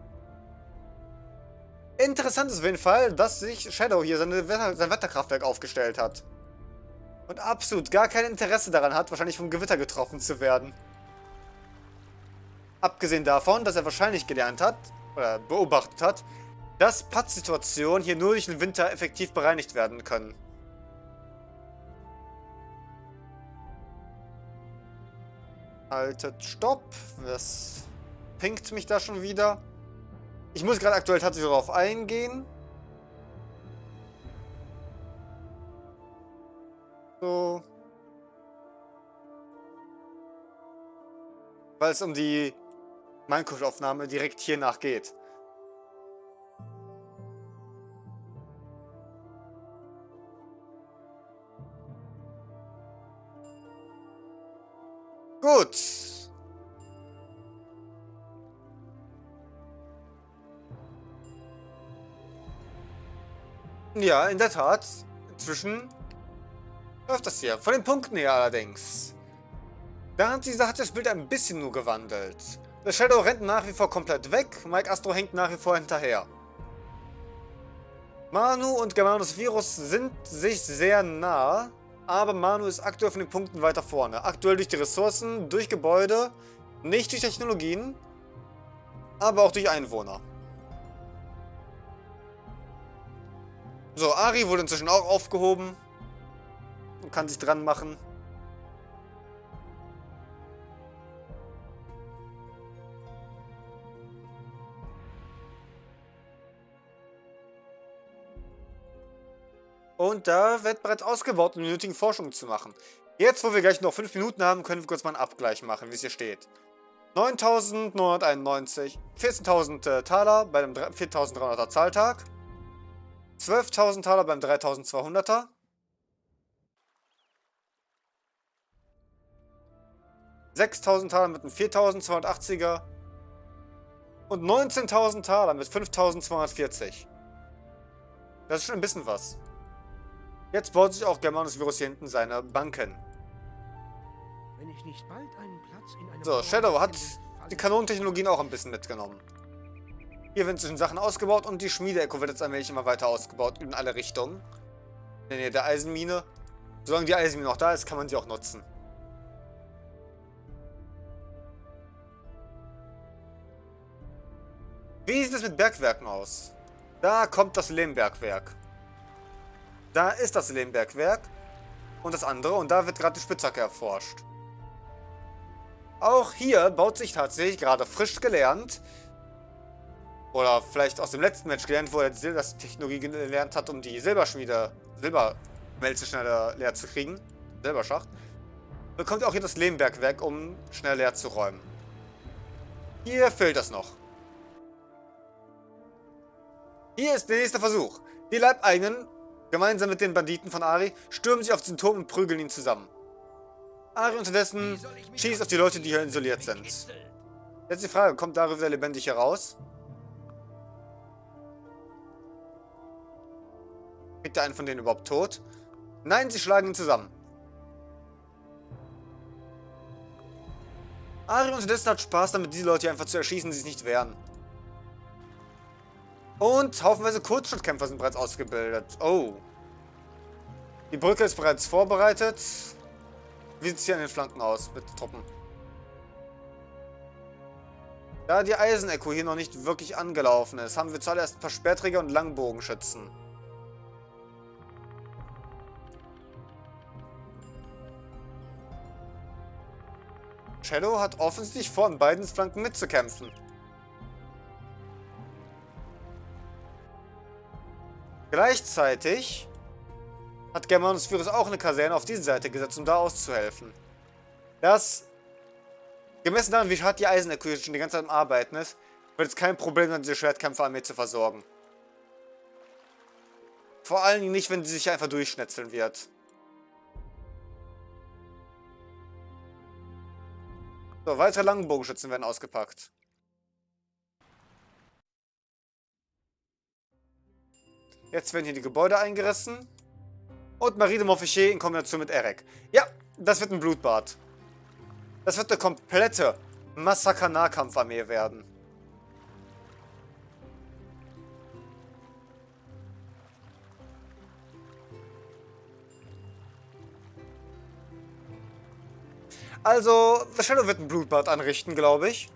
S1: Interessant ist auf jeden Fall, dass sich Shadow hier seine Wetter, sein Wetterkraftwerk aufgestellt hat. Und absolut gar kein Interesse daran hat, wahrscheinlich vom Gewitter getroffen zu werden. Abgesehen davon, dass er wahrscheinlich gelernt hat, oder beobachtet hat, dass Pattsituationen hier nur durch den Winter effektiv bereinigt werden können. Haltet, stopp. Was pinkt mich da schon wieder? Ich muss gerade aktuell tatsächlich darauf eingehen. So. Weil es um die Minecraft-Aufnahme direkt hiernach geht. Gut. Ja, in der Tat. Inzwischen läuft das hier. Von den Punkten her allerdings. Da hat sich das Bild ein bisschen nur gewandelt. Der Shadow rennt nach wie vor komplett weg. Mike Astro hängt nach wie vor hinterher. Manu und Germanus Virus sind sich sehr nah. Aber Manu ist aktuell von den Punkten weiter vorne. Aktuell durch die Ressourcen, durch Gebäude, nicht durch Technologien, aber auch durch Einwohner. So, Ari wurde inzwischen auch aufgehoben und kann sich dran machen. Und da wird bereits ausgebaut, um die nötigen Forschungen zu machen. Jetzt, wo wir gleich noch fünf Minuten haben, können wir kurz mal einen Abgleich machen, wie es hier steht. neuntausendneunhunderteinundneunzig, vierzehntausend äh, Taler bei dem viertausenddreihunderter Zahltag, zwölftausend Taler beim dreitausendzweihunderter, sechstausend Taler mit dem viertausendzweihundertachtziger und neunzehntausend Taler mit fünftausendzweihundertvierzig. Das ist schon ein bisschen was. Jetzt baut sich auch Germanus Virus hier hinten seine Banken.
S2: Wenn ich nicht bald einen Platz in einem
S1: So, Shadow hat die Kanonentechnologien auch ein bisschen mitgenommen. Hier werden zwischen Sachen ausgebaut und die Schmiede-Echo wird jetzt allmählich immer weiter ausgebaut in alle Richtungen. In der Nähe der Eisenmine. Solange die Eisenmine noch da ist, kann man sie auch nutzen. Wie sieht es mit Bergwerken aus? Da kommt das Lehmbergwerk. Da ist das Lehmbergwerk und das andere und da wird gerade die Spitzhacke erforscht. Auch hier baut sich tatsächlich gerade frisch gelernt, oder vielleicht aus dem letzten Match gelernt, wo er das Technologie gelernt hat, um die Silberschmiede, Silbermelze schneller leer zu kriegen, Silberschacht, bekommt auch hier das Lehmbergwerk, um schnell leer zu räumen. Hier fehlt das noch. Hier ist der nächste Versuch. Die Leibeigenen, gemeinsam mit den Banditen von Ari, stürmen sich auf den Turm und prügeln ihn zusammen. Ari unterdessen schießt auf die Leute, die hier isoliert sind. Jetzt die Frage, kommt Ari wieder lebendig heraus? Kriegt der einen von denen überhaupt tot? Nein, sie schlagen ihn zusammen. Ari unterdessen hat Spaß damit, diese Leute hier einfach zu erschießen, die sich nicht wehren. Und haufenweise Kurzschnittkämpfer sind bereits ausgebildet. Oh. Die Brücke ist bereits vorbereitet. Wie sieht es hier an den Flanken aus mit Truppen? Da die Eisenecho hier noch nicht wirklich angelaufen ist, haben wir zuallererst ein paar Speerträger und Langbogenschützen. Shadow hat offensichtlich vor, an beiden Flanken mitzukämpfen. Gleichzeitig hat Germanus Virus auch eine Kaserne auf diese Seite gesetzt, um da auszuhelfen. Das, gemessen daran, wie hart die Eisenecho schon die ganze Zeit am Arbeiten ist, wird es kein Problem sein, diese Schwertkämpferarmee zu versorgen. Vor allen Dingen nicht, wenn sie sich einfach durchschnetzeln wird. So, weitere Langbogenschützen werden ausgepackt. Jetzt werden hier die Gebäude eingerissen. Und Marie de Montfichet in Kombination mit Eric. Ja, das wird ein Blutbad. Das wird eine komplette Massaker-Nahkampfarmee werden. Also, The Shadow wird ein Blutbad anrichten, glaube ich.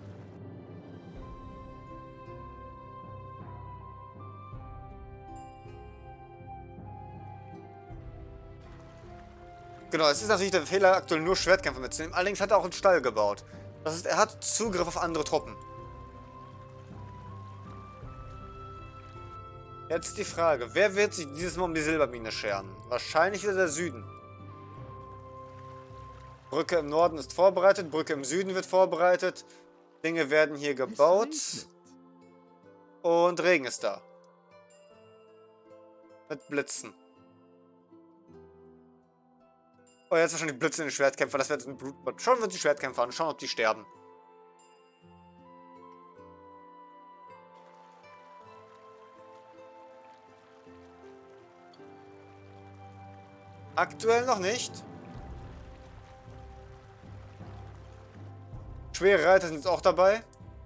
S1: Genau, es ist natürlich der Fehler, aktuell nur Schwertkämpfer mitzunehmen. Allerdings hat er auch einen Stall gebaut. Das heißt, er hat Zugriff auf andere Truppen. Jetzt die Frage, wer wird sich dieses Mal um die Silbermine scheren? Wahrscheinlich wieder der Süden. Brücke im Norden ist vorbereitet, Brücke im Süden wird vorbereitet. Dinge werden hier gebaut. Und Regen ist da. Mit Blitzen. Oh, jetzt wahrscheinlich Blitze in den Schwertkämpfer. Das wird ein Blutbad. Schauen wir uns die Schwertkämpfer an. Schauen, ob die sterben. Aktuell noch nicht. Schwere Reiter sind jetzt auch dabei.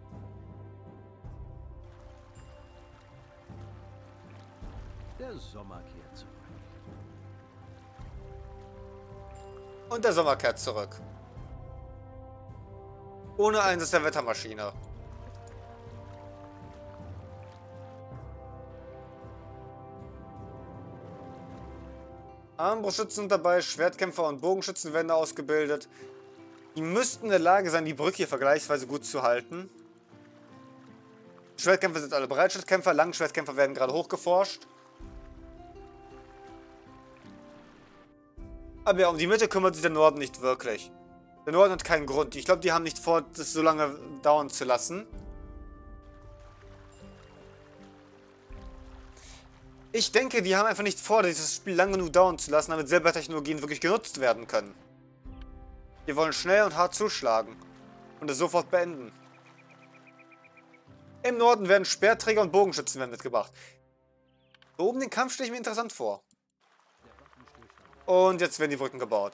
S3: Der Sommer kehrt zurück.
S1: Und der Sommer kehrt zurück. Ohne Einsatz der Wettermaschine. Armbrustschützen sind dabei, Schwertkämpfer und Bogenschützen werden da ausgebildet. Die müssten in der Lage sein, die Brücke hier vergleichsweise gut zu halten. Schwertkämpfer sind alle Bereitschaftskämpfer, Langschwertkämpfer werden gerade hochgeforscht. Aber ja, um die Mitte kümmert sich der Norden nicht wirklich. Der Norden hat keinen Grund. Ich glaube, die haben nicht vor, das so lange dauern zu lassen. Ich denke, die haben einfach nicht vor, dieses Spiel lang genug dauern zu lassen, damit Silbertechnologien wirklich genutzt werden können. Die wollen schnell und hart zuschlagen und es sofort beenden. Im Norden werden Speerträger und Bogenschützen werden mitgebracht. Da oben den Kampf stelle ich mir interessant vor. Und jetzt werden die Brücken gebaut.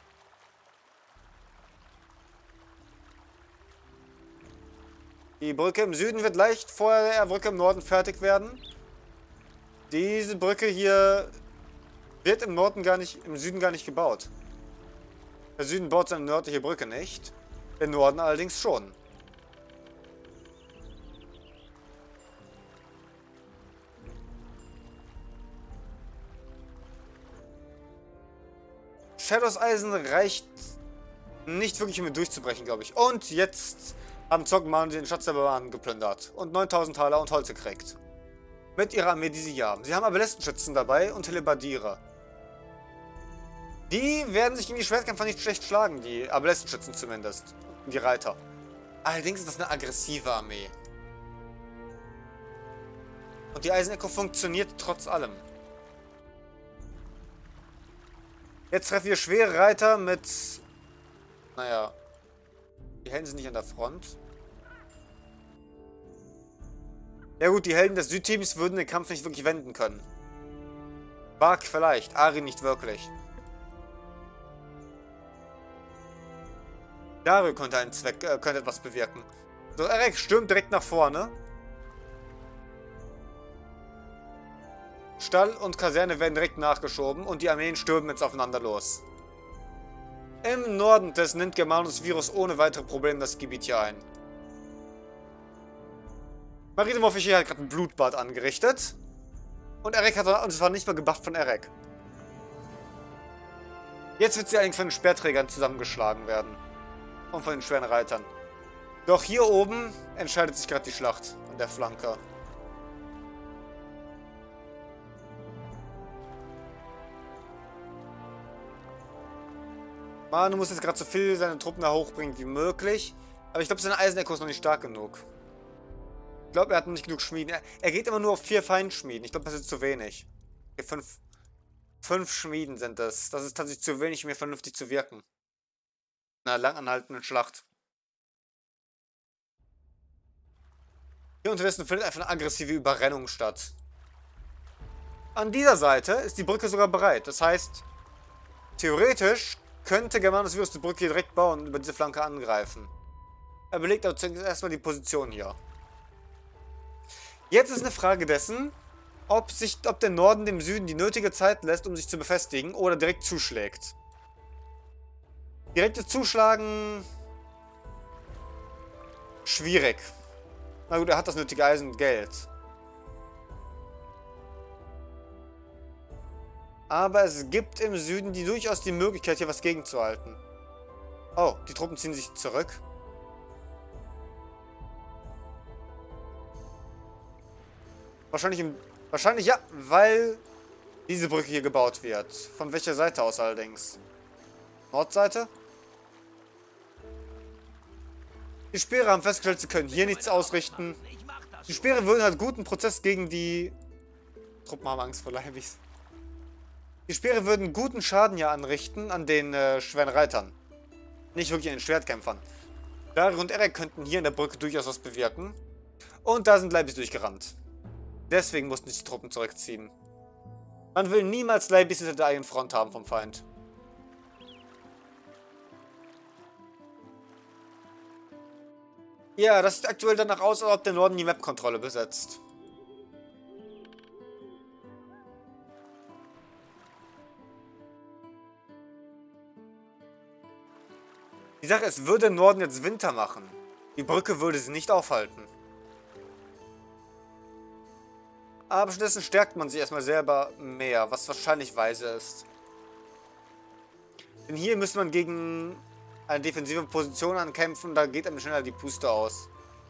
S1: Die Brücke im Süden wird leicht vor der Brücke im Norden fertig werden. Diese Brücke hier wird im Norden gar nicht, im Süden gar nicht gebaut. Der Süden baut seine nördliche Brücke nicht. Der Norden allerdings schon. Shadows Eisen reicht nicht wirklich, um ihn durchzubrechen, glaube ich. Und jetzt haben Zogman den Schatz der Barbaren geplündert und neuntausend Taler und Holz gekriegt. Mit ihrer Armee, die sie hier haben. Sie haben Abelettenschützen dabei und Helebardierer. Die werden sich gegen die Schwertkämpfer nicht schlecht schlagen, die Abelettenschützen zumindest. Die Reiter. Allerdings ist das eine aggressive Armee. Und die Eisenecho funktioniert trotz allem. Jetzt treffen wir schwere Reiter mit... Naja. Die Helden sind nicht an der Front. Ja gut, die Helden des Südteams würden den Kampf nicht wirklich wenden können. Bark vielleicht, Ari nicht wirklich. Dario könnte einen Zweck, äh, könnte etwas bewirken. So, Eric stürmt direkt nach vorne. Stall und Kaserne werden direkt nachgeschoben und die Armeen stürmen jetzt aufeinander los. Im Norden des nimmt Germanus Virus ohne weitere Probleme das Gebiet hier ein. Marinewolf hier hat gerade ein Blutbad angerichtet. Und Eric hat, und es war nicht mal gebufft von Eric. Jetzt wird sie allerdings von den Speerträgern zusammengeschlagen werden. Und von den schweren Reitern. Doch hier oben entscheidet sich gerade die Schlacht an der Flanke. Manu muss jetzt gerade so viel seine Truppen da hochbringen wie möglich. Aber ich glaube, seine Eisenecke ist noch nicht stark genug. Ich glaube, er hat noch nicht genug Schmieden. Er, er geht immer nur auf vier Feindschmieden. Ich glaube, das ist zu wenig. Okay, fünf, fünf Schmieden sind das. Das ist tatsächlich zu wenig, um mir vernünftig zu wirken. In einer langanhaltenden Schlacht. Hier unterdessen findet einfach eine aggressive Überrennung statt. An dieser Seite ist die Brücke sogar bereit. Das heißt, theoretisch könnte Germanus Virus die Brücke hier direkt bauen und über diese Flanke angreifen. Er belegt aber zuerst erstmal die Position hier. Jetzt ist eine Frage dessen, ob, sich, ob der Norden dem Süden die nötige Zeit lässt, um sich zu befestigen, oder direkt zuschlägt. Direktes Zuschlagen... schwierig. Na gut, er hat das nötige Eisen und Geld. Aber es gibt im Süden die durchaus die Möglichkeit, hier was gegenzuhalten. Oh, die Truppen ziehen sich zurück. Wahrscheinlich, im, wahrscheinlich ja, weil diese Brücke hier gebaut wird. Von welcher Seite aus allerdings? Nordseite? Die Speere haben festgestellt, sie können hier nichts ausrichten. Die Speere würden halt guten Prozess gegen die... Truppen haben Angst vor Leibis. Die Speere würden guten Schaden hier anrichten an den äh, schweren Reitern. Nicht wirklich an den Schwertkämpfern. Dari und Eric könnten hier in der Brücke durchaus was bewirken. Und da sind Leibis durchgerannt. Deswegen mussten sich die Truppen zurückziehen. Man will niemals Leibis hinter der eigenen Front haben vom Feind. Ja, das sieht aktuell danach aus, als ob der Norden die Map-Kontrolle besetzt. Die Sache ist, würde der Norden jetzt Winter machen, die Brücke würde sie nicht aufhalten. Aber stattdessen stärkt man sich erstmal selber mehr, was wahrscheinlich weise ist. Denn hier müsste man gegen eine defensive Position ankämpfen, da geht einem schneller die Puste aus.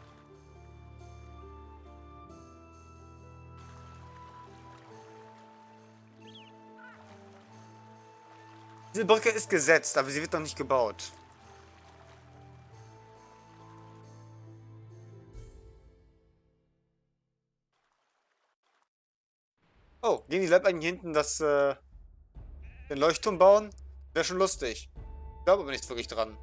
S1: Diese Brücke ist gesetzt, aber sie wird noch nicht gebaut. Oh, gehen die Leibeigen hier hinten das, äh, den Leuchtturm bauen? Wäre schon lustig. Ich glaube aber nicht wirklich dran.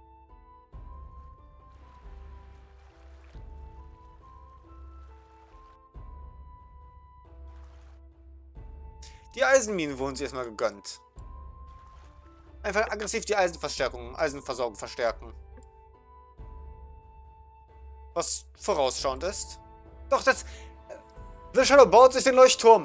S1: Die Eisenminen wurden sie erstmal gegönnt. Einfach aggressiv die Eisenverstärkung, Eisenversorgung verstärken. Was vorausschauend ist. Doch, das... The Shadow baut sich den Leuchtturm.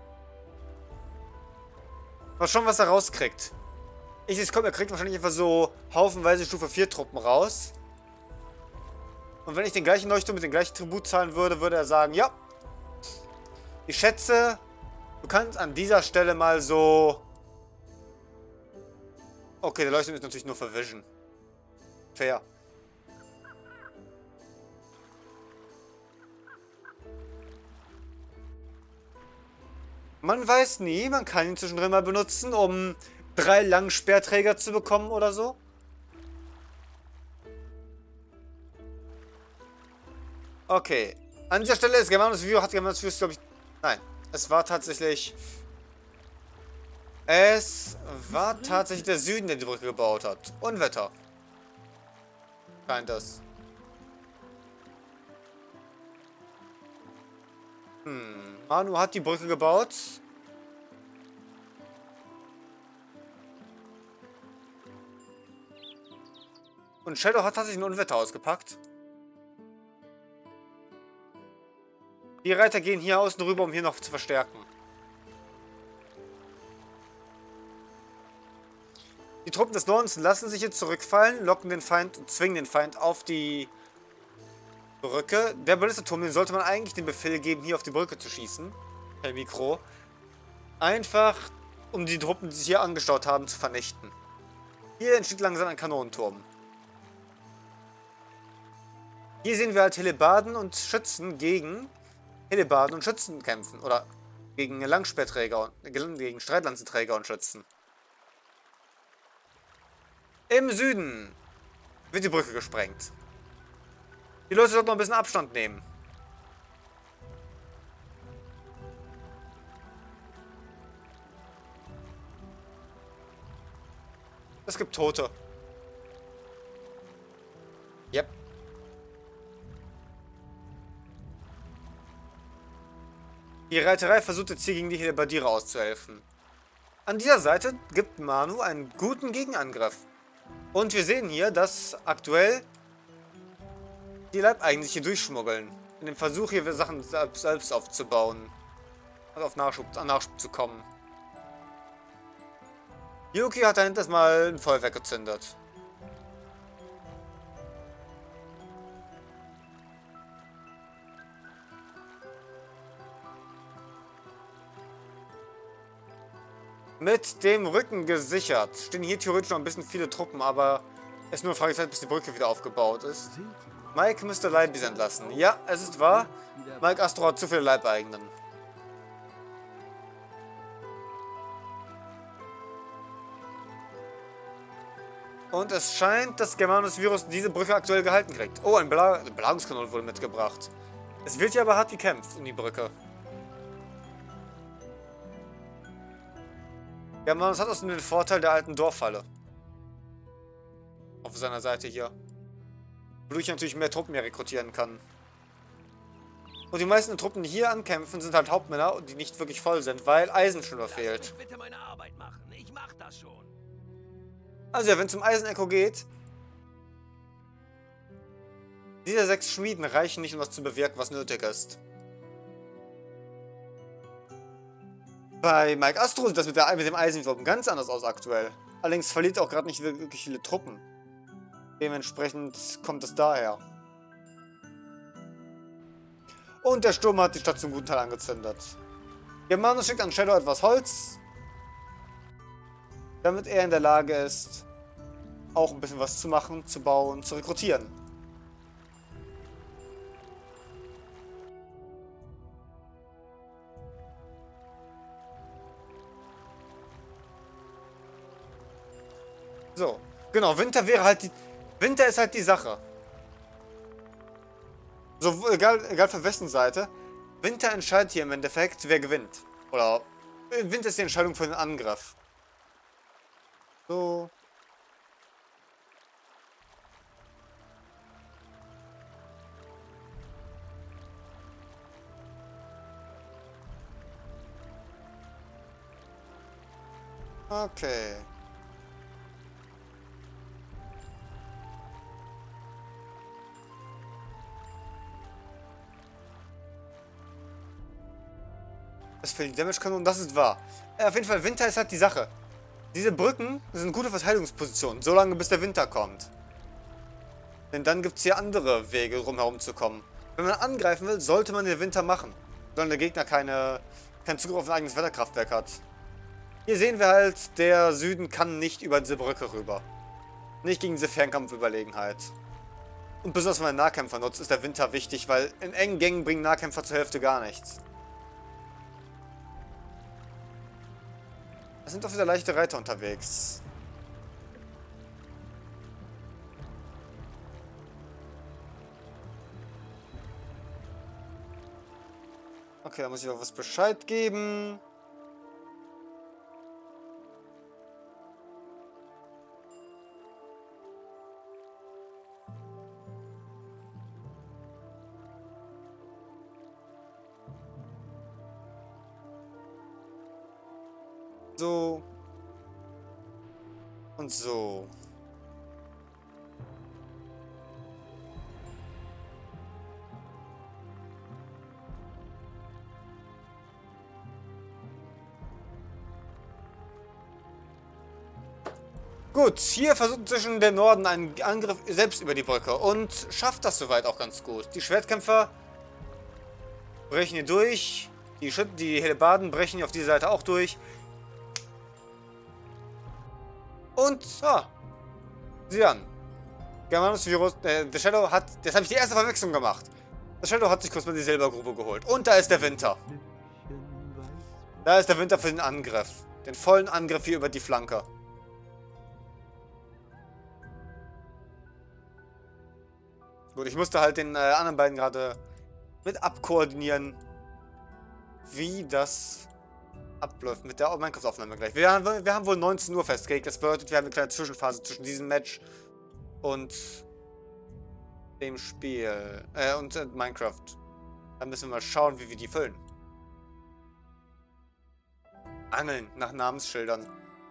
S1: Mal schauen, was er rauskriegt. Ich sehe es kommt, er kriegt wahrscheinlich einfach so haufenweise Stufe vier Truppen raus. Und wenn ich den gleichen Leuchtturm mit den gleichen Tribut zahlen würde, würde er sagen, ja. Ich schätze, du kannst an dieser Stelle mal so... Okay, der Leuchtturm ist natürlich nur für Vision. Fair. Man weiß nie, man kann ihn zwischendrin mal benutzen, um drei lange Speerträger zu bekommen oder so. Okay. An dieser Stelle ist Germanus Virus, hat Germanus Virus, glaube ich... Nein, es war tatsächlich... Es war tatsächlich der Süden, der die Brücke gebaut hat. Unwetter. Scheint das. Hm. Manu hat die Brücke gebaut. Und Shadow hat tatsächlich ein Unwetter ausgepackt. Die Reiter gehen hier außen rüber, um hier noch zu verstärken. Die Truppen des Nordens lassen sich jetzt zurückfallen, locken den Feind und zwingen den Feind auf die Brücke. Der Ballisterturm, den sollte man eigentlich den Befehl geben, hier auf die Brücke zu schießen. Per Mikro. Einfach, um die Truppen, die sich hier angestaut haben, zu vernichten. Hier entsteht langsam ein Kanonenturm. Hier sehen wir halt Hellebarden und Schützen gegen Hellebarden und Schützen kämpfen. Oder gegen Langspeerträger, gegen Streitlanzenträger und Schützen. Im Süden wird die Brücke gesprengt. Die Leute sollten noch ein bisschen Abstand nehmen. Es gibt Tote. Yep. Die Reiterei versucht jetzt hier gegen die Hellebardiere auszuhelfen. An dieser Seite gibt Manu einen guten Gegenangriff. Und wir sehen hier, dass aktuell die Leibeigenen sich hier durchschmuggeln. In dem Versuch hier Sachen selbst aufzubauen. Also auf Nachschub, an Nachschub zu kommen. Yuki hat dahinter mal ein Feuerwerk gezündet. Mit dem Rücken gesichert stehen hier theoretisch noch ein bisschen viele Truppen, aber es ist nur eine Frage der Zeit, bis die Brücke wieder aufgebaut ist. Mike müsste Leibis entlassen. Ja, es ist wahr. Mike Astro hat zu viele Leibeigenen. Und es scheint, dass Germanus Virus diese Brücke aktuell gehalten kriegt. Oh, ein Bela Belagungskanone wurde mitgebracht. Es wird ja aber hart gekämpft um die Brücke. Germanus hat außerdem den Vorteil der alten Dorfhalle. Auf seiner Seite hier. Wodurch natürlich mehr Truppen mehr rekrutieren kann. Und die meisten Truppen, die hier ankämpfen, sind halt Hauptmänner, die nicht wirklich voll sind, weil Eisenschnur fehlt.
S3: Bitte meine Arbeit machen. Ich mach das schon.
S1: Also ja, wenn es um Eisenecho geht, diese sechs Schmieden reichen nicht, um das zu bewirken, was nötig ist. Bei Mike Astro sieht das mit, der, mit dem Eisenturm ganz anders aus aktuell. Allerdings verliert er auch gerade nicht wirklich viele Truppen. Dementsprechend kommt es daher. Und der Sturm hat die Stadt zum guten Teil angezündet. Germanus schickt an Shadow etwas Holz, damit er in der Lage ist, auch ein bisschen was zu machen, zu bauen, zu rekrutieren. So, genau, Winter wäre halt die... Winter ist halt die Sache. So, egal, egal für wessen Seite. Winter entscheidet hier im Endeffekt, wer gewinnt. Oder Winter ist die Entscheidung für den Angriff. So. Okay. Das für die Damage-Kanonen, das ist wahr. Äh, auf jeden Fall, Winter ist halt die Sache. Diese Brücken sind gute Verteidigungspositionen, solange bis der Winter kommt. Denn dann gibt es hier andere Wege, drumherum zu kommen. Wenn man angreifen will, sollte man den Winter machen. Solange der Gegner keine, keinen Zugriff auf ein eigenes Wetterkraftwerk hat. Hier sehen wir halt, der Süden kann nicht über diese Brücke rüber. Nicht gegen diese Fernkampfüberlegenheit. Und besonders wenn man Nahkämpfer nutzt, ist der Winter wichtig, weil in engen Gängen bringen Nahkämpfer zur Hälfte gar nichts. Es sind doch wieder leichte Reiter unterwegs. Okay, da muss ich auch was Bescheid geben. So. Und so. Gut, hier versucht zwischen der Norden einen Angriff selbst über die Brücke und schafft das soweit auch ganz gut. Die Schwertkämpfer brechen hier durch, die, Schüt die Hellebarden brechen hier auf diese Seite auch durch. Und, ah, sieh an. Germanus Virus, äh, The Shadow hat, jetzt habe ich die erste Verwechslung gemacht. The Shadow hat sich kurz mal die Silbergrube geholt. Und da ist der Winter. Da ist der Winter für den Angriff. Den vollen Angriff hier über die Flanke. Gut, ich musste halt den äh, anderen beiden gerade mit abkoordinieren, wie das abläuft mit der Minecraft-Aufnahme gleich. Wir haben, wir haben wohl neunzehn Uhr festgelegt. Das bedeutet, wir haben eine kleine Zwischenphase zwischen diesem Match und dem Spiel. Äh, und äh, Minecraft. Dann müssen wir mal schauen, wie wir die füllen. Angeln nach Namensschildern.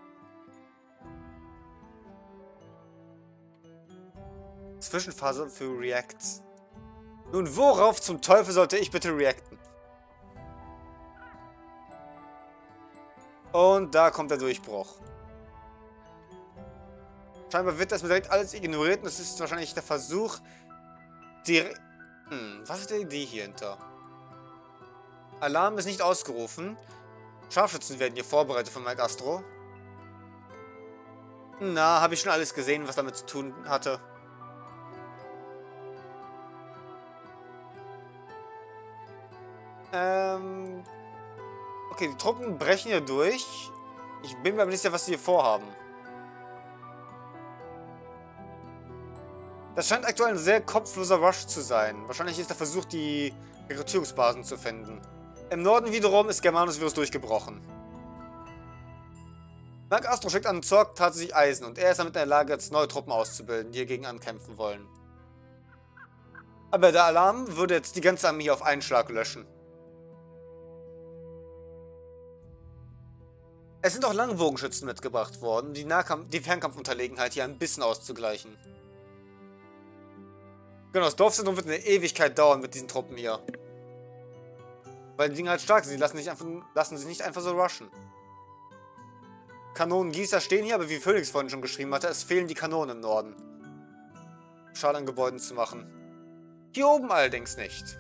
S1: Zwischenphase für Reacts. Nun, worauf zum Teufel sollte ich bitte reacten? Und da kommt der Durchbruch. Scheinbar wird das mir direkt alles ignoriert und das ist wahrscheinlich der Versuch, die... Hm, was ist die Idee hier hinter? Alarm ist nicht ausgerufen. Scharfschützen werden hier vorbereitet von Mike Astro. Na, habe ich schon alles gesehen, was damit zu tun hatte. Ähm... Okay, die Truppen brechen hier durch. Ich bin mir aber nicht sicher, was sie hier vorhaben. Das scheint aktuell ein sehr kopfloser Rush zu sein. Wahrscheinlich ist der Versuch, die Rekrutierungsbasen zu finden. Im Norden wiederum ist Germanus Virus durchgebrochen. Mark Astro schickt an Zorg tatsächlich Eisen und er ist damit in der Lage, jetzt neue Truppen auszubilden, die hiergegen ankämpfen wollen. Aber der Alarm würde jetzt die ganze Armee auf einen Schlag löschen. Es sind auch Langbogenschützen mitgebracht worden, um die, Nahkampf die Fernkampfunterlegenheit hier ein bisschen auszugleichen. Genau, das Dorfzentrum wird eine Ewigkeit dauern mit diesen Truppen hier. Weil die Dinge halt stark sind, die lassen sich, einfach, lassen sich nicht einfach so rushen. Kanonengießer stehen hier, aber wie Phoenix vorhin schon geschrieben hatte, es fehlen die Kanonen im Norden. Schaden an Gebäuden zu machen. Hier oben allerdings nicht.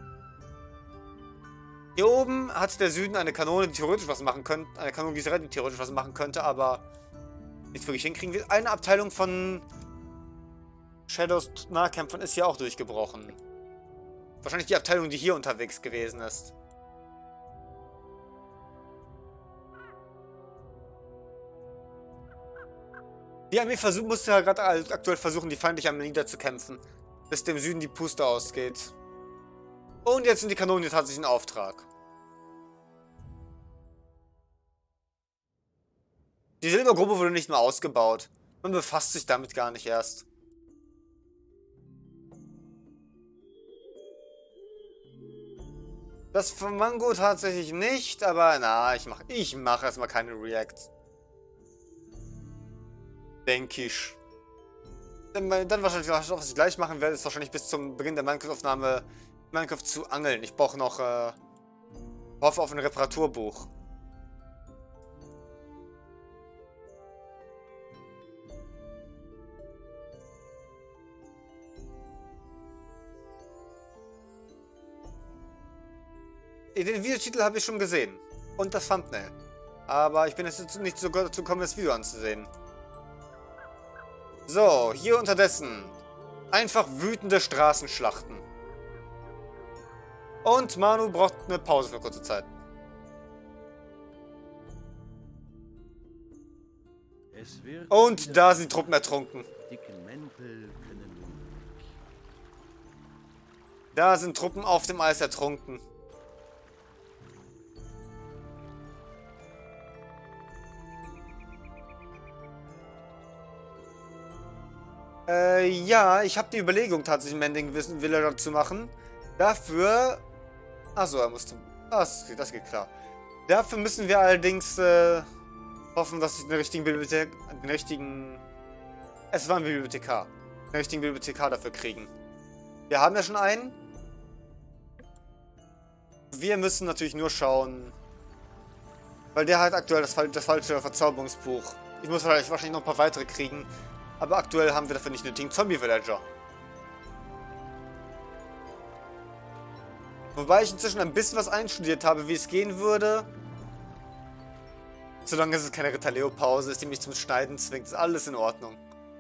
S1: Hier oben hat der Süden eine Kanone, die theoretisch was machen könnte, eine Kanonengießerei, die theoretisch was machen könnte, aber nicht wirklich hinkriegen will. Eine Abteilung von Shadows Nahkämpfern ist hier auch durchgebrochen. Wahrscheinlich die Abteilung, die hier unterwegs gewesen ist. Die Armee versuch, musste ja gerade aktuell versuchen, die feindliche Armee niederzukämpfen, bis dem Süden die Puste ausgeht. Und jetzt sind die Kanonen hier tatsächlich in Auftrag. Die Silbergrube wurde nicht mehr ausgebaut. Man befasst sich damit gar nicht erst. Das von Mango tatsächlich nicht, aber na, ich mache ich mach erstmal keine Reacts. Denke ich. Dann, dann wahrscheinlich, was ich gleich machen werde, ist wahrscheinlich bis zum Beginn der Minecraft-Aufnahme Minecraft zu angeln. Ich brauche noch, äh, hoffe auf ein Reparaturbuch. Den Videotitel habe ich schon gesehen. Und das Thumbnail. Aber ich bin jetzt nicht so gut dazu gekommen, das Video anzusehen. So, hier unterdessen. Einfach wütende Straßenschlachten. Und Manu braucht eine Pause für kurze Zeit. Und da sind die Truppen ertrunken. Da sind Truppen auf dem Eis ertrunken. Äh, ja, ich habe die Überlegung, tatsächlich Mending Villager zu machen. Dafür... Achso, er musste... Das, das geht klar. Dafür müssen wir allerdings äh, hoffen, dass ich den richtigen Bibliothek... Den richtigen... Es war ein Bibliothekar. Den richtigen Bibliothekar dafür kriegen. Wir haben ja schon einen. Wir müssen natürlich nur schauen... Weil der hat aktuell das, das falsche Verzauberungsbuch. Ich muss vielleicht wahrscheinlich noch ein paar weitere kriegen. Aber aktuell haben wir dafür nicht nötigen Zombie-Villager. Wobei ich inzwischen ein bisschen was einstudiert habe, wie es gehen würde. Solange es keine Ritaleo-Pause ist, die mich zum Schneiden zwingt, ist alles in Ordnung.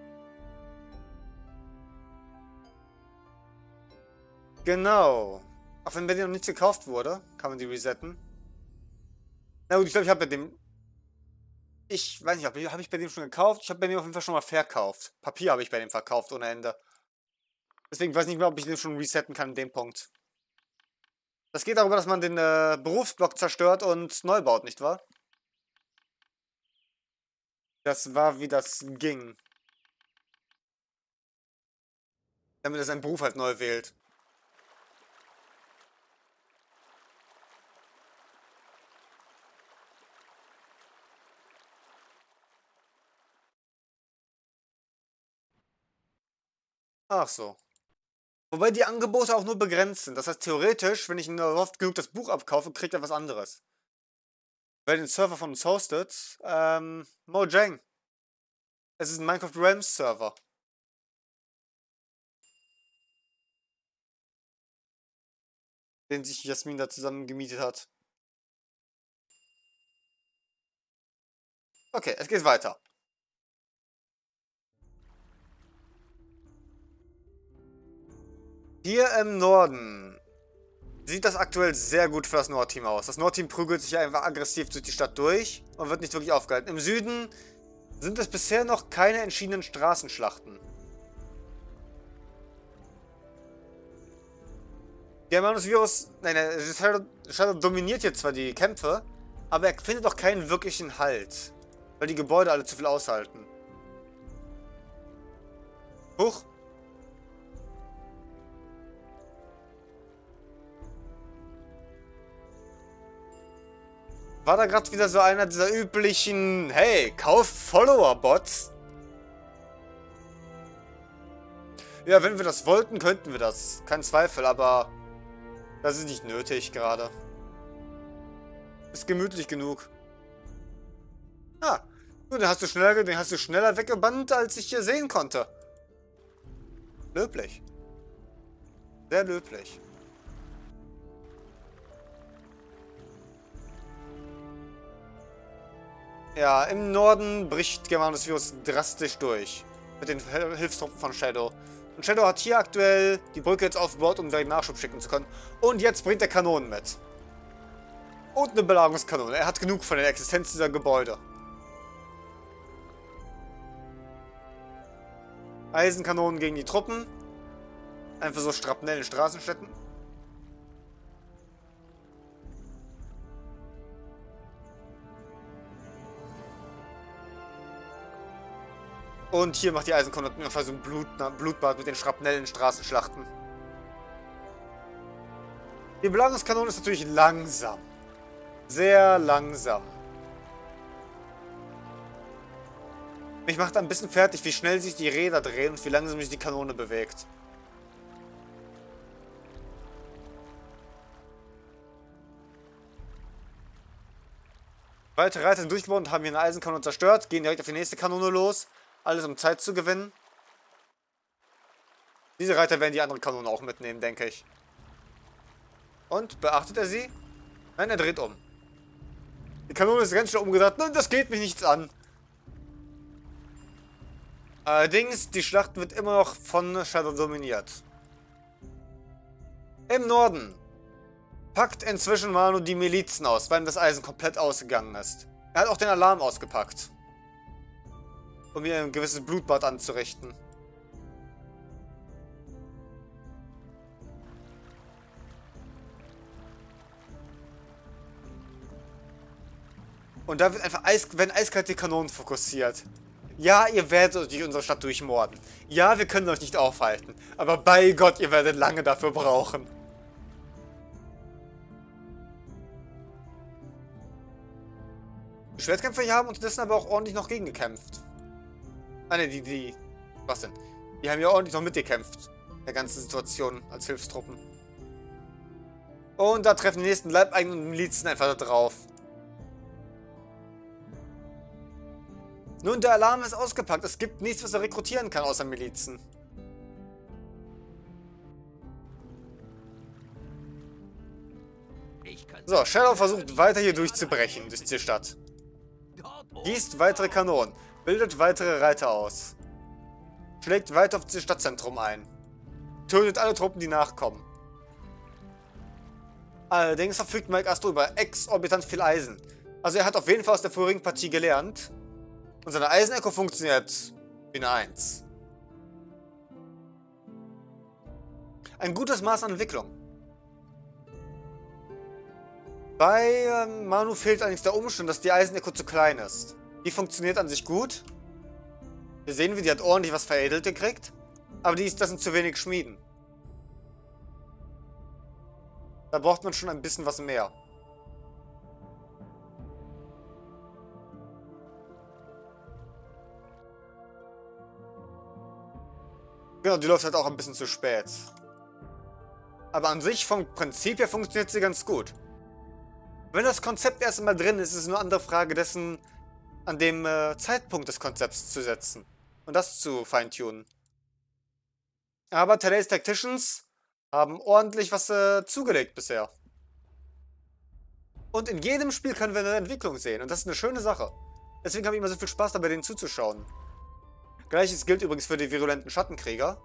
S1: Genau. Auch wenn bei dir noch nichts gekauft wurde, kann man die resetten. Na gut, ich glaube, ich habe bei dem... Ich weiß nicht, habe ich bei dem schon gekauft? Ich habe bei dem auf jeden Fall schon mal verkauft. Papier habe ich bei dem verkauft ohne Ende. Deswegen weiß ich nicht mehr, ob ich den schon resetten kann in dem Punkt. Das geht darüber, dass man den äh, Berufsblock zerstört und neu baut, nicht wahr? Das war, wie das ging. Damit er seinen Beruf halt neu wählt. Ach so. Wobei die Angebote auch nur begrenzt sind. Das heißt, theoretisch, wenn ich nur oft genug das Buch abkaufe, kriegt er was anderes. Wer den Server von uns hostet, ähm, Mojang. Es ist ein Minecraft Realms Server. Den sich Jasmin da zusammen gemietet hat. Okay, es geht weiter. Hier im Norden sieht das aktuell sehr gut für das Nordteam aus. Das Nordteam prügelt sich einfach aggressiv durch die Stadt durch und wird nicht wirklich aufgehalten. Im Süden sind es bisher noch keine entschiedenen Straßenschlachten. Germanus Virus, nein, Shadow, Shadow dominiert jetzt zwar die Kämpfe, aber er findet auch keinen wirklichen Halt, weil die Gebäude alle zu viel aushalten. Huch. War da gerade wieder so einer dieser üblichen, hey, kauf Follower-Bots? Ja, wenn wir das wollten, könnten wir das. Kein Zweifel, aber das ist nicht nötig gerade. Ist gemütlich genug. Ah, du, den hast du schneller, den hast du schneller weggebannt, als ich hier sehen konnte. Löblich. Sehr löblich. Ja, im Norden bricht Germanus Virus drastisch durch. Mit den Hilfstruppen von Shadow. Und Shadow hat hier aktuell die Brücke jetzt aufgebaut, um direkt Nachschub schicken zu können. Und jetzt bringt er Kanonen mit. Und eine Belagerungskanone. Er hat genug von der Existenz dieser Gebäude. Eisenkanonen gegen die Truppen. Einfach so Strapnell in Straßenstädten. Und hier macht die Eisenkanone einfach so ein Blut, Blutbad mit den Schrapnellen Straßenschlachten. Die Belagerungskanone ist natürlich langsam. Sehr langsam. Mich macht ein bisschen fertig, wie schnell sich die Räder drehen und wie langsam sich die Kanone bewegt. Weitere Reiter sind durchgebaut und haben hier eine Eisenkanone zerstört, gehen direkt auf die nächste Kanone los. Alles um Zeit zu gewinnen. Diese Reiter werden die andere Kanone auch mitnehmen, denke ich. Und, beachtet er sie? Nein, er dreht um. Die Kanone ist ganz schnell umgedreht. Nein, das geht mich nichts an. Allerdings, die Schlacht wird immer noch von Shadow dominiert. Im Norden packt inzwischen Manu die Milizen aus, weil ihm das Eisen komplett ausgegangen ist. Er hat auch den Alarm ausgepackt. Um hier ein gewisses Blutbad anzurichten. Und da wird einfach Eis, werden eiskalte Kanonen fokussiert. Ja, ihr werdet durch unsere Stadt durchmorden. Ja, wir können euch nicht aufhalten. Aber bei Gott, ihr werdet lange dafür brauchen. Die Schwertkämpfer hier haben unterdessen aber auch ordentlich noch gegengekämpft. Ah ne, die, die, was denn? Die haben ja ordentlich noch mitgekämpft. Der ganzen Situation als Hilfstruppen. Und da treffen die nächsten Leibeigenen Milizen einfach da drauf. Nun, der Alarm ist ausgepackt. Es gibt nichts, was er rekrutieren kann, außer Milizen. So, Shadow versucht weiter hier durchzubrechen, durch die Stadt. Gießt weitere Kanonen. Bildet weitere Reiter aus. Schlägt weiter auf das Stadtzentrum ein. Tötet alle Truppen, die nachkommen. Allerdings verfügt Mike Astro über exorbitant viel Eisen. Also er hat auf jeden Fall aus der vorigen Partie gelernt. Und seine Eisenecho funktioniert wie eine Eins. Ein gutes Maß an Entwicklung. Bei ähm, Manu fehlt allerdings der Umstand, dass die Eisenecho zu klein ist. Die funktioniert an sich gut. Wir sehen, wie die hat ordentlich was veredelt gekriegt. Aber die ist, das sind zu wenig Schmieden. Da braucht man schon ein bisschen was mehr. Genau, die läuft halt auch ein bisschen zu spät. Aber an sich, vom Prinzip her, funktioniert sie ganz gut. Wenn das Konzept erst einmal drin ist, ist es nur eine andere Frage dessen, an dem äh, Zeitpunkt des Konzepts zu setzen. Und das zu feintunen. Aber Today's Tacticians haben ordentlich was äh, zugelegt bisher. Und in jedem Spiel können wir eine Entwicklung sehen. Und das ist eine schöne Sache. Deswegen habe ich immer so viel Spaß dabei, denen zuzuschauen. Gleiches gilt übrigens für die virulenten Schattenkrieger.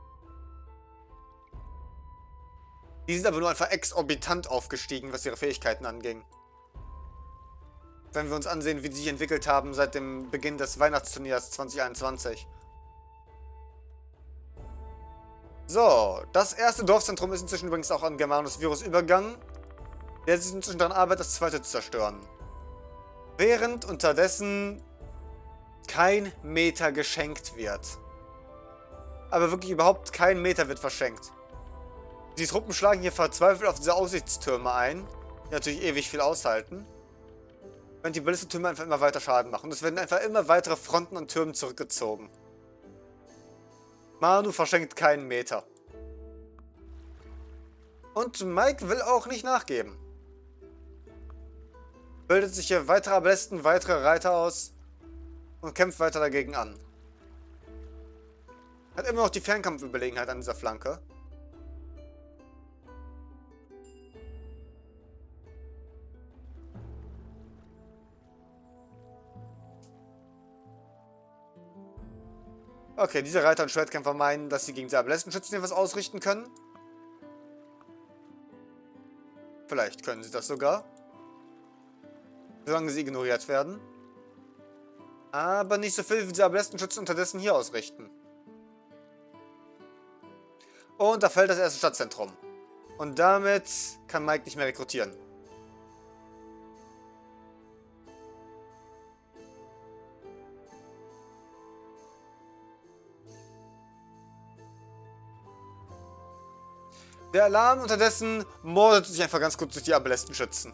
S1: Die sind aber nur einfach exorbitant aufgestiegen, was ihre Fähigkeiten anging. Wenn wir uns ansehen, wie sie sich entwickelt haben seit dem Beginn des Weihnachtsturniers zwanzig einundzwanzig. So, das erste Dorfzentrum ist inzwischen übrigens auch an Germanus Virus übergangen, der sich inzwischen daran arbeitet, das zweite zu zerstören. Während unterdessen kein Meter geschenkt wird. Aber wirklich überhaupt kein Meter wird verschenkt. Die Truppen schlagen hier verzweifelt auf diese Aussichtstürme ein, die natürlich ewig viel aushalten. Während die Ballistentürme einfach immer weiter Schaden machen. Und es werden einfach immer weitere Fronten an Türmen zurückgezogen. Manu verschenkt keinen Meter. Und Mike will auch nicht nachgeben. Bildet sich hier weitere Ballisten, weitere Reiter aus und kämpft weiter dagegen an. Hat immer noch die Fernkampfüberlegenheit an dieser Flanke. Okay, diese Reiter und Schwertkämpfer meinen, dass sie gegen die Ablästenschützen hier was ausrichten können. Vielleicht können sie das sogar. Solange sie ignoriert werden. Aber nicht so viel, wie die Ablästenschützen unterdessen hier ausrichten. Und da fällt das erste Stadtzentrum. Und damit kann Mike nicht mehr rekrutieren. Der Alarm unterdessen mordet sich einfach ganz kurz durch die Ablästenschützen.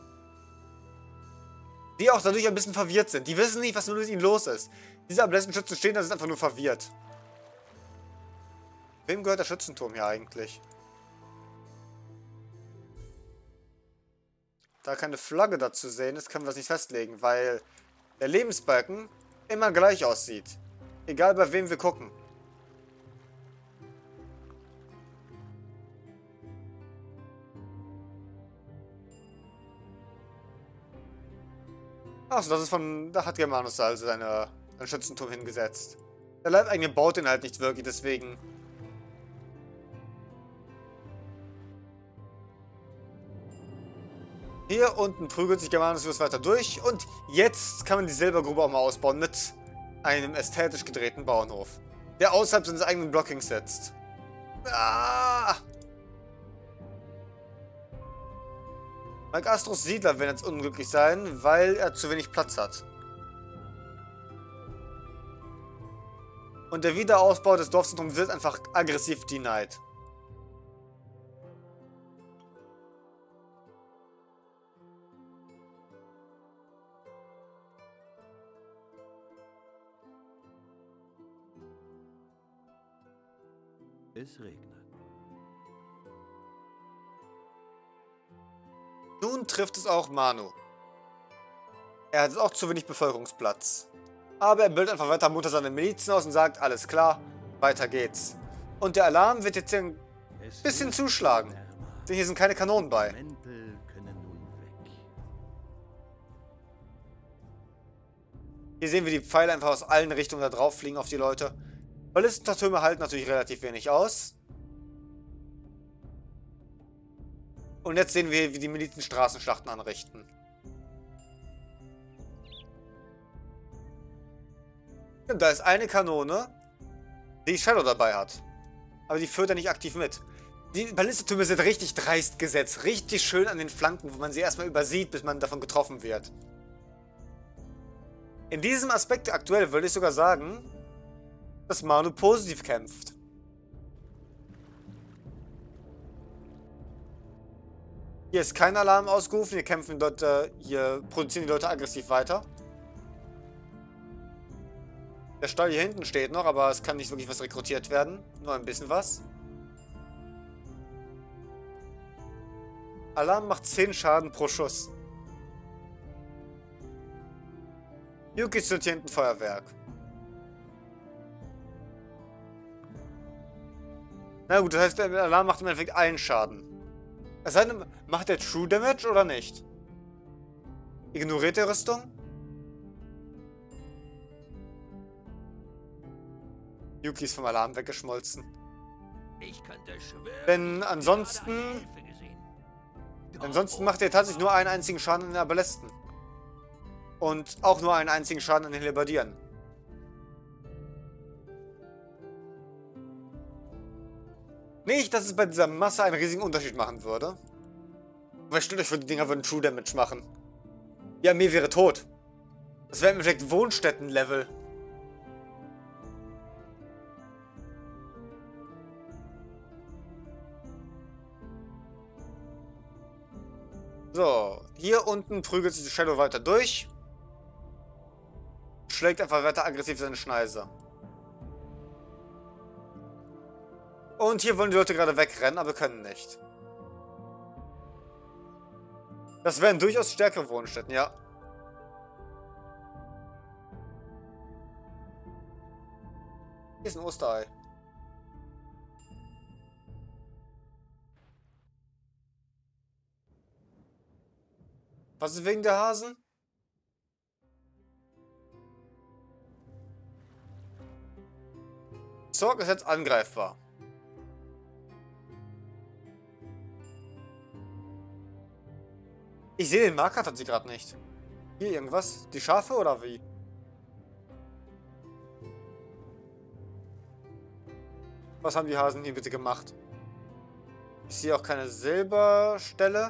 S1: Die auch dadurch ein bisschen verwirrt sind. Die wissen nicht, was mit ihnen los ist. Diese Ablästenschützen stehen da, sind einfach nur verwirrt. Wem gehört der Schützenturm hier eigentlich? Da keine Flagge dazu sehen ist, können wir es nicht festlegen, weil der Lebensbalken immer gleich aussieht. Egal bei wem wir gucken. Achso, das ist von... Da hat Germanus also seine, seinen Schützenturm hingesetzt. Der Leibeigene baut den halt nicht wirklich, deswegen... Hier unten prügelt sich Germanus Virus weiter durch und jetzt kann man die Silbergrube auch mal ausbauen mit einem ästhetisch gedrehten Bauernhof, der außerhalb seines eigenen Blockings sitzt. Ah! Mike Astros Siedler werden jetzt unglücklich sein, weil er zu wenig Platz hat. Und der Wiederausbau des Dorfzentrums wird einfach aggressiv denied.
S2: Es regnet.
S1: Nun trifft es auch Manu. Er hat auch zu wenig Bevölkerungsplatz. Aber er bildet einfach weiter munter seine Milizen aus und sagt, alles klar, weiter geht's. Und der Alarm wird jetzt ein bisschen zuschlagen. Denn hier sind keine Kanonen bei. Hier sehen wir die Pfeile einfach aus allen Richtungen da drauf fliegen auf die Leute. Ballistentürme halten natürlich relativ wenig aus. Und jetzt sehen wir, wie die Milizen Straßenschlachten anrichten. Und da ist eine Kanone, die Shadow dabei hat. Aber die führt er nicht aktiv mit. Die Ballistentürme sind richtig dreist gesetzt. Richtig schön an den Flanken, wo man sie erstmal übersieht, bis man davon getroffen wird. In diesem Aspekt aktuell würde ich sogar sagen, dass Manu positiv kämpft. Hier ist kein Alarm ausgerufen, hier kämpfen dort, äh, hier produzieren die Leute aggressiv weiter. Der Stall hier hinten steht noch, aber es kann nicht wirklich was rekrutiert werden. Nur ein bisschen was. Alarm macht zehn Schaden pro Schuss. Yuki zündet hier hinten Feuerwerk. Na gut, das heißt, der Alarm macht im Endeffekt einen Schaden. Es sei denn, macht der True Damage oder nicht? Ignoriert der Rüstung? Yuki ist vom Alarm weggeschmolzen.
S3: Ich könnte schwören,
S1: Denn ansonsten... Ansonsten macht er tatsächlich nur einen einzigen Schaden in den Arbalisten. Und auch nur einen einzigen Schaden in den Halberdieren. Nicht, dass es bei dieser Masse einen riesigen Unterschied machen würde. Weil stellt euch vor, die Dinger würden True Damage machen. Die Armee wäre tot. Das wäre im Endeffekt Wohnstätten-Level. So, hier unten prügelt sich die Shadow weiter durch. Schlägt einfach weiter aggressiv seine Schneise. Und hier wollen die Leute gerade wegrennen, aber können nicht. Das wären durchaus stärkere Wohnstätten, ja. Hier ist ein Osterei. Was ist wegen der Hasen? Zorg ist jetzt angreifbar. Ich sehe den Marker tatsächlich gerade nicht. Hier irgendwas? Die Schafe oder wie? Was haben die Hasen hier bitte gemacht? Ich sehe auch keine Silberstelle.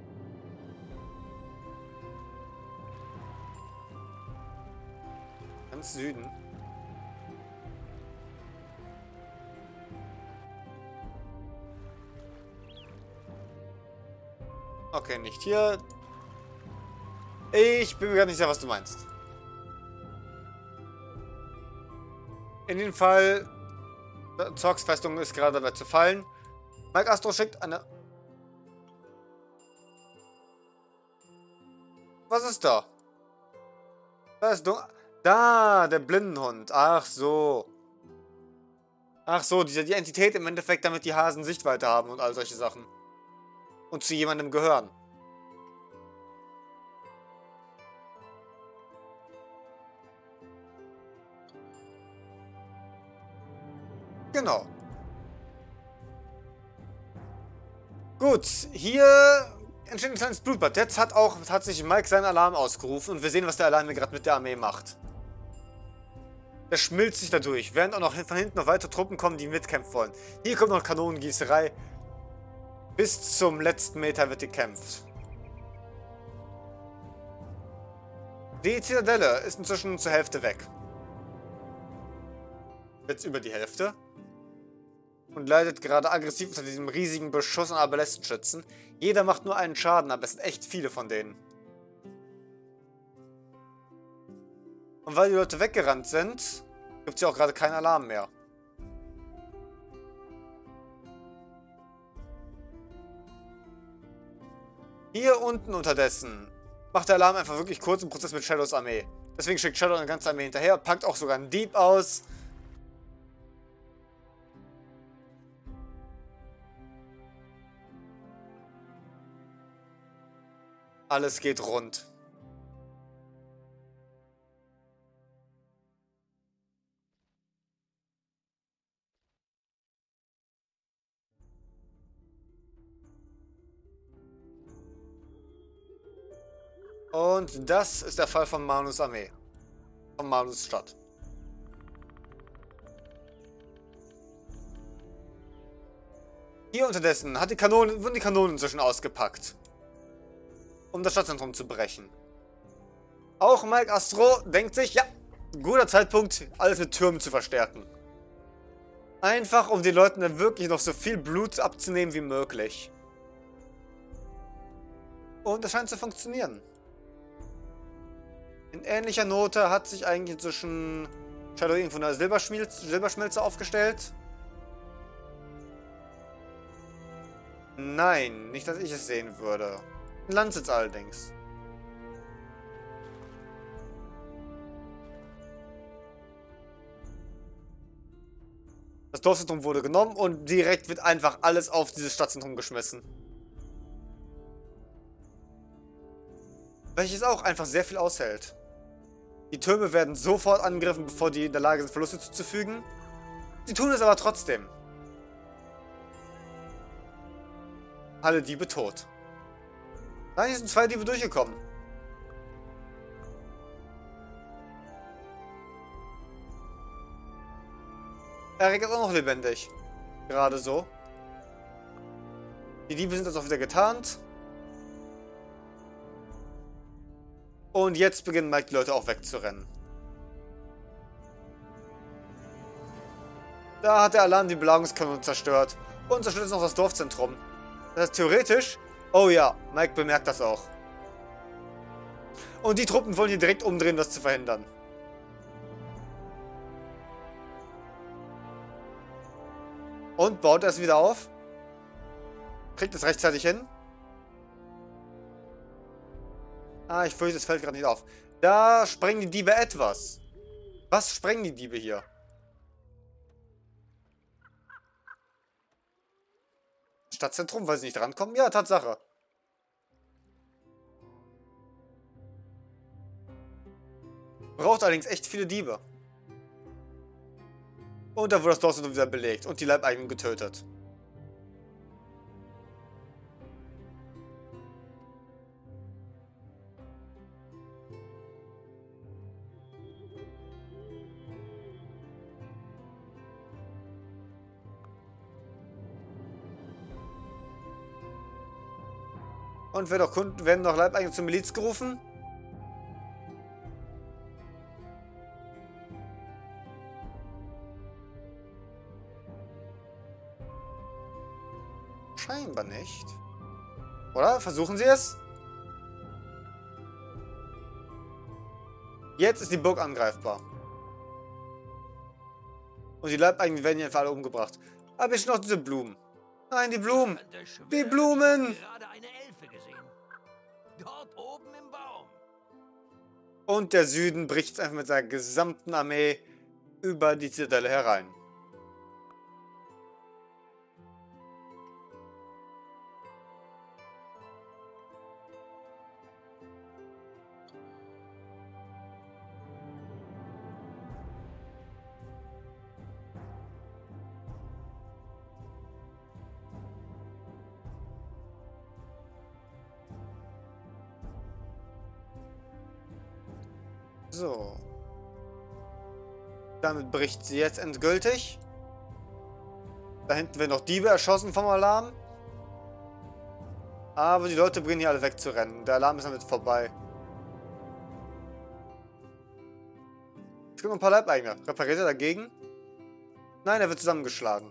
S1: Ganz Süden. Okay, nicht hier. Ich bin mir gar nicht sicher, was du meinst. In dem Fall, Zorgs Festung ist gerade dabei zu fallen. Mike Astro schickt eine... Was ist da? Da ist dunkel. Da, der Blindenhund. Ach so. Ach so, diese, die Entität im Endeffekt, damit die Hasen Sichtweite haben und all solche Sachen. Und zu jemandem gehören. Genau. Gut, hier entsteht ein kleines Blutbad. Jetzt hat auch tatsächlich Mike seinen Alarm ausgerufen und wir sehen, was der Alarm hier gerade mit der Armee macht. Der schmilzt sich dadurch, während auch noch von hinten noch weitere Truppen kommen, die mitkämpfen wollen. Hier kommt noch Kanonengießerei. Bis zum letzten Meter wird gekämpft. Die Zitadelle ist inzwischen zur Hälfte weg. Jetzt über die Hälfte. Und leidet gerade aggressiv unter diesem riesigen Beschuss an Arbalestschützen. Jeder macht nur einen Schaden, aber es sind echt viele von denen. Und weil die Leute weggerannt sind, gibt es ja auch gerade keinen Alarm mehr. Hier unten unterdessen macht der Alarm einfach wirklich kurz im Prozess mit Shadows Armee. Deswegen schickt Shadow eine ganze Armee hinterher, packt auch sogar einen Dieb aus. Alles geht rund. Und das ist der Fall von Manus Armee. Von Manus Stadt. Hier unterdessen hat die Kanone, wurden die Kanonen inzwischen ausgepackt. Um das Stadtzentrum zu brechen. Auch Mike Astro denkt sich, ja, guter Zeitpunkt, alles mit Türmen zu verstärken. Einfach, um den Leuten dann wirklich noch so viel Blut abzunehmen wie möglich. Und das scheint zu funktionieren. In ähnlicher Note hat sich eigentlich inzwischen Shadow irgendwo eine Silberschmelze, Silberschmelze aufgestellt. Nein, nicht, dass ich es sehen würde. Ein Landsitz allerdings. Das Dorfzentrum wurde genommen und direkt wird einfach alles auf dieses Stadtzentrum geschmissen. Welches auch einfach sehr viel aushält. Die Türme werden sofort angegriffen, bevor die in der Lage sind, Verluste zuzufügen. Sie tun es aber trotzdem. Alle Diebe tot. Nein, hier sind zwei Diebe durchgekommen. Erik ist auch noch lebendig. Gerade so. Die Diebe sind jetzt auch wieder getarnt. Und jetzt beginnen Mike die Leute auch wegzurennen. Da hat der Alarm die Belagerungskanone zerstört. Und zerstört noch das Dorfzentrum. Das heißt theoretisch... Oh ja, Mike bemerkt das auch. Und die Truppen wollen hier direkt umdrehen, das zu verhindern. Und baut er es wieder auf? Kriegt es rechtzeitig hin? Ah, ich fürchte, es fällt gerade nicht auf. Da sprengen die Diebe etwas. Was sprengen die Diebe hier? Stadtzentrum, weil sie nicht rankommen? Ja, Tatsache. Braucht allerdings echt viele Diebe. Und da wurde das Dorfzentrum wieder belegt und die Leibeigenen getötet. Und werden noch, Kunden, werden noch Leibeigene zur Miliz gerufen? Scheinbar nicht. Oder? Versuchen Sie es? Jetzt ist die Burg angreifbar. Und die Leibeigenen werden hier einfach alle umgebracht. Aber ich noch diese Blumen. Nein, die Blumen. Die Blumen.
S3: Gerade eine Elfe gesehen. Dort oben im Baum.
S1: Und der Süden bricht einfach mit seiner gesamten Armee über die Zitadelle herein. So. Damit bricht sie jetzt endgültig. Da hinten werden noch Diebe erschossen vom Alarm. Aber die Leute beginnen hier alle wegzurennen. Der Alarm ist damit vorbei. Es gibt noch ein paar Leibeigene. Repariert er dagegen? Nein, er wird zusammengeschlagen.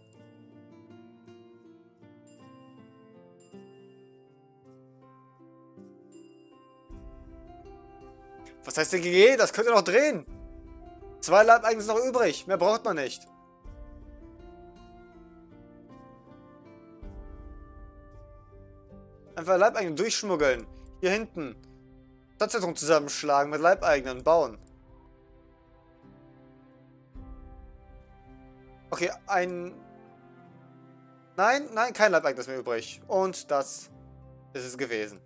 S1: Was heißt der G G? Das könnt ihr noch drehen. Zwei Leibeigene sind noch übrig. Mehr braucht man nicht. Einfach Leibeigene durchschmuggeln. Hier hinten. Stadtzentrum zusammenschlagen, mit Leibeigenen bauen. Okay, ein... Nein, nein, kein Leibeigenes mehr übrig. Und das ist es gewesen.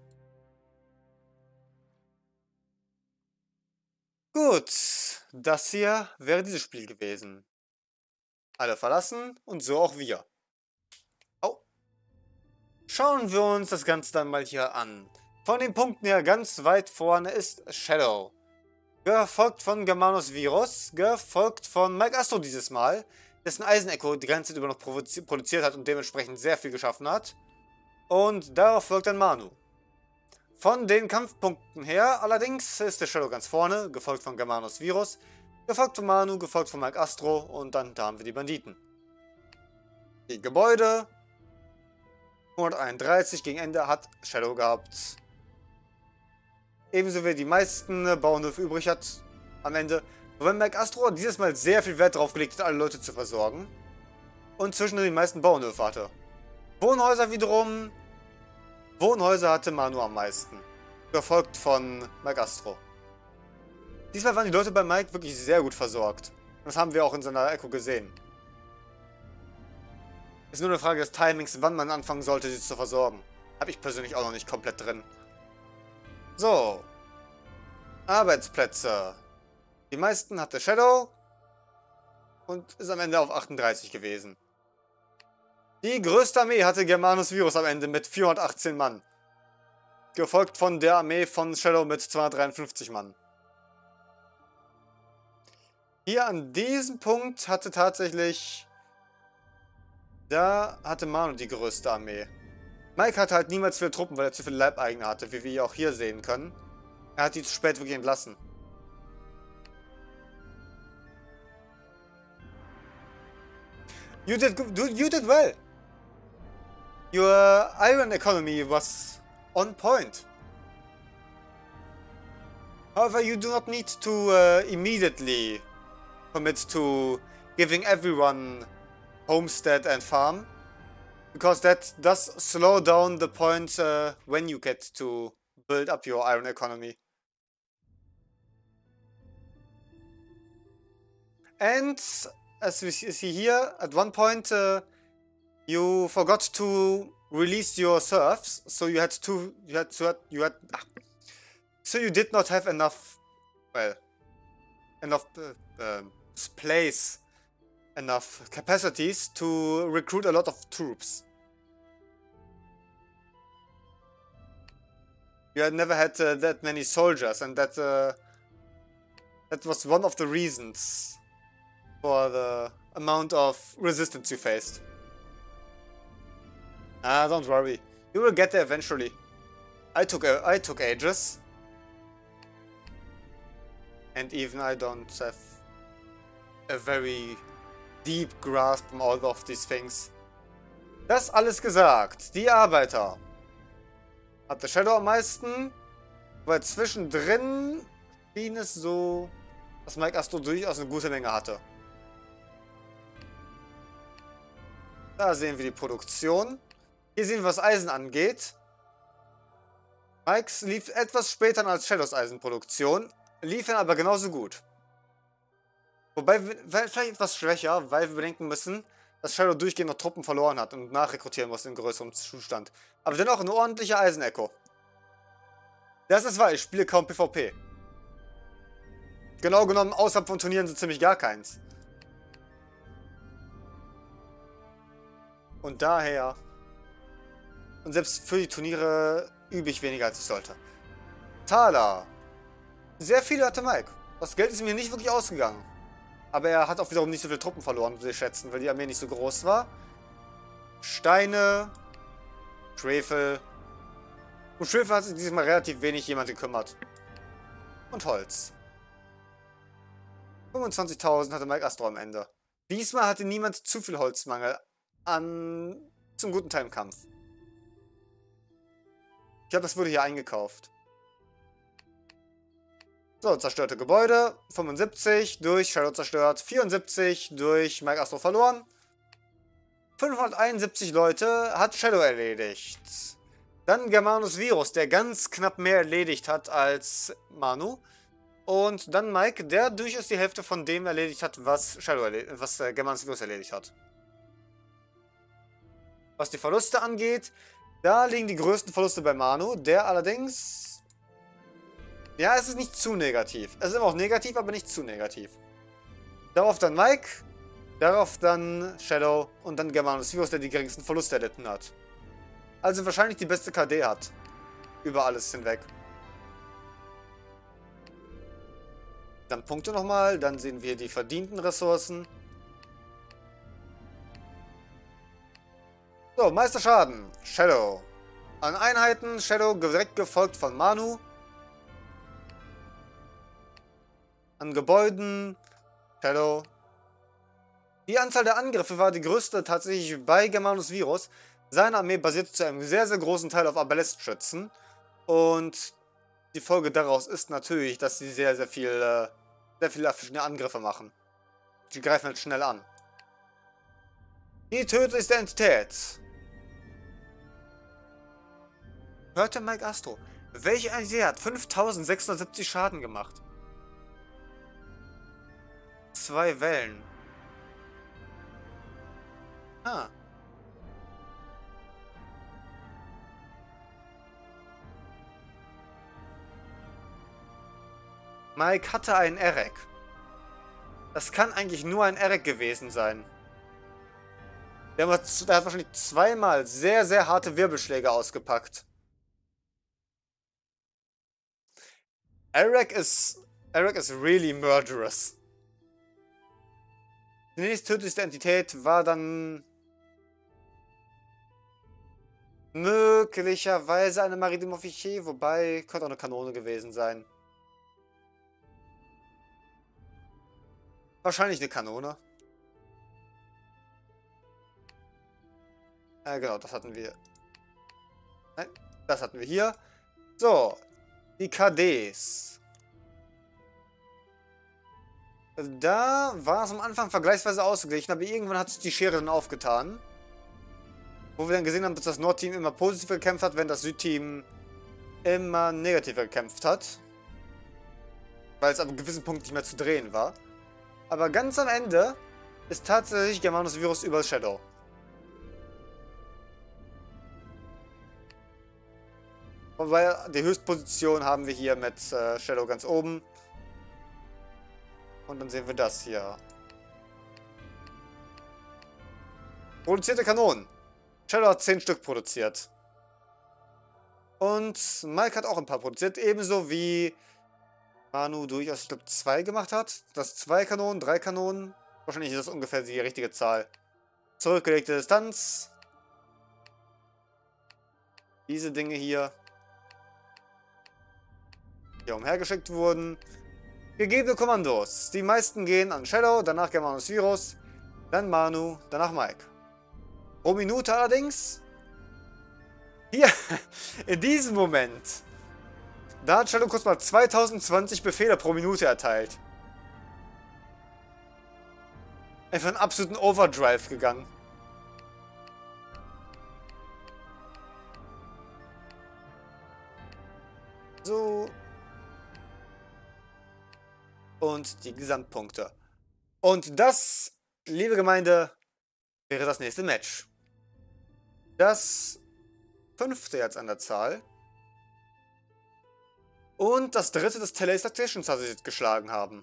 S1: Gut, das hier wäre dieses Spiel gewesen. Alle verlassen und so auch wir. Oh. Schauen wir uns das Ganze dann mal hier an. Von den Punkten her ganz weit vorne ist Shadow. Gefolgt von Germanus Virus, gefolgt von Mike Astro dieses Mal, dessen Eisenecho die ganze Zeit über noch produziert hat und dementsprechend sehr viel geschaffen hat. Und darauf folgt dann Manu. Von den Kampfpunkten her allerdings ist der Shadow ganz vorne, gefolgt von Germanus Virus, gefolgt von Manu, gefolgt von Mike Astro und dann da haben wir die Banditen. Die Gebäude. hunderteinunddreißig gegen Ende hat Shadow gehabt. Ebenso wie die meisten Bauernhöfe übrig hat am Ende. Wobei Mike Astro dieses Mal sehr viel Wert darauf gelegt hat, alle Leute zu versorgen. Und zwischendurch die meisten Bauernhöfe hatte. Wohnhäuser wiederum. Wohnhäuser hatte Manu am meisten. Gefolgt von Mike Astro. Diesmal waren die Leute bei Mike wirklich sehr gut versorgt. Das haben wir auch in seiner Echo gesehen. Ist nur eine Frage des Timings, wann man anfangen sollte, sie zu versorgen. Habe ich persönlich auch noch nicht komplett drin. So. Arbeitsplätze. Die meisten hatte Shadow. Und ist am Ende auf achtunddreißig gewesen. Die größte Armee hatte Germanus Virus am Ende mit vierhundertachtzehn Mann. Gefolgt von der Armee von Shadow mit zweihundertdreiundfünfzig Mann. Hier an diesem Punkt hatte tatsächlich... Da hatte Manu die größte Armee. Mike hatte halt niemals viele Truppen, weil er zu viele Leibeigene hatte, wie wir auch hier sehen können. Er hat die zu spät wirklich entlassen. You did good. You did well. Your iron economy was on point. However, you do not need to uh, immediately commit to giving everyone homestead and farm, because that does slow down the point uh, when you get to build up your iron economy. And as we see here, at one point uh, you forgot to release your serfs, so you had to you had to you had ah, so you did not have enough well enough uh, uh, place. Enough capacities to recruit a lot of troops. You had never had uh, that many soldiers, and that uh, that was one of the reasons for the amount of resistance you faced. Ah, don't worry, you will get there eventually. I took a, I took ages, and even I don't have a very deep grasp on all of these things. Das alles gesagt. Die Arbeiter. Hatte Shadow am meisten, weil zwischendrin schien es so, dass Mike Astro durchaus eine gute Menge hatte. Da sehen wir die Produktion. Hier sehen wir, was Eisen angeht. Mikes lief etwas später als Shadows Eisenproduktion, lief dann aber genauso gut. Wobei, vielleicht etwas schwächer, weil wir bedenken müssen, dass Shadow durchgehend noch Truppen verloren hat und nachrekrutieren muss in größerem Zustand. Aber dennoch ein ordentlicher Eisenecho. Das ist wahr, ich spiele kaum PvP. Genau genommen, außerhalb von Turnieren so ziemlich gar keins. Und daher... Und selbst für die Turniere übe ich weniger, als ich sollte. Thaler. Sehr viele hatte Mike. Das Geld ist mir nicht wirklich ausgegangen. Aber er hat auch wiederum nicht so viele Truppen verloren, würde ich schätzen, weil die Armee nicht so groß war. Steine. Schwefel. Um Schwefel hat sich dieses Mal relativ wenig jemand gekümmert. Und Holz. fünfundzwanzigtausend hatte Mike Astro am Ende. Diesmal hatte niemand zu viel Holzmangel an zum guten Teil im Kampf. Ich glaube, das wurde hier eingekauft. So, zerstörte Gebäude. fünfundsiebzig durch Shadow zerstört. vierundsiebzig durch Mike Astro verloren. fünfhunderteinundsiebzig Leute hat Shadow erledigt. Dann Germanus Virus, der ganz knapp mehr erledigt hat als Manu. Und dann Mike, der durchaus die Hälfte von dem erledigt hat, was Shadow erledigt, was äh, Germanus Virus erledigt hat. Was die Verluste angeht, da liegen die größten Verluste bei Manu, der allerdings... Ja, es ist nicht zu negativ. Es ist immer auch negativ, aber nicht zu negativ. Darauf dann Mike, darauf dann Shadow und dann Germanus Virus, der die geringsten Verluste erlitten hat. Also wahrscheinlich die beste K D hat. Über alles hinweg. Dann Punkte nochmal, dann sehen wir die verdienten Ressourcen. So, Meisterschaden. Shadow. An Einheiten, Shadow direkt gefolgt von Manu. An Gebäuden, Shadow. Die Anzahl der Angriffe war die größte tatsächlich bei Germanus Virus. Seine Armee basierte zu einem sehr, sehr großen Teil auf Arbalestschützen. Und die Folge daraus ist natürlich, dass sie sehr, sehr viel, äh, sehr viele verschiedene Angriffe machen. Die greifen halt schnell an. Die tödlichste Entität. Hörte Mike Astro. Welche Entität hat fünftausendsechshundertsiebzig Schaden gemacht? Zwei Wellen. Ah. Mike hatte einen Erek. Das kann eigentlich nur ein Erek gewesen sein. Der hat, der hat wahrscheinlich zweimal sehr, sehr harte Wirbelschläge ausgepackt. Erek ist... Erek ist really murderous. Die nächste tödlichste Entität war dann... möglicherweise eine Maridimo Fiché, wobei könnte auch eine Kanone gewesen sein. Wahrscheinlich eine Kanone. Äh, genau, das hatten wir. Nein, das hatten wir hier. So, die K Ds. Da war es am Anfang vergleichsweise ausgeglichen, aber irgendwann hat sich die Schere dann aufgetan. Wo wir dann gesehen haben, dass das Nordteam immer positiv gekämpft hat, wenn das Südteam immer negativ gekämpft hat. Weil es ab einem gewissen Punkt nicht mehr zu drehen war. Aber ganz am Ende ist tatsächlich Germanus Virus über Shadow. Wobei die Höchstposition haben wir hier mit äh, Shadow ganz oben. Und dann sehen wir das hier. Produzierte Kanonen. Shadow hat zehn Stück produziert. Und Mike hat auch ein paar produziert. Ebenso wie Manu durchaus, ich glaube, zwei gemacht hat. Das zwei Kanonen, drei Kanonen. Wahrscheinlich ist das ungefähr die richtige Zahl. Zurückgelegte Distanz. Diese Dinge hier. Die umhergeschickt wurden. Gegebene Kommandos. Die meisten gehen an Shadow, danach Germanus Virus, dann Manu, danach Mike. Pro Minute allerdings. Hier, in diesem Moment. Da hat Shadow kurz mal zweitausendzwanzig Befehle pro Minute erteilt. Einfach einen absoluten Overdrive gegangen. So. Und die Gesamtpunkte. Und das, liebe Gemeinde, wäre das nächste Match. Das fünfte jetzt an der Zahl. Und das dritte des Tele Tacticians, das sie jetzt geschlagen haben.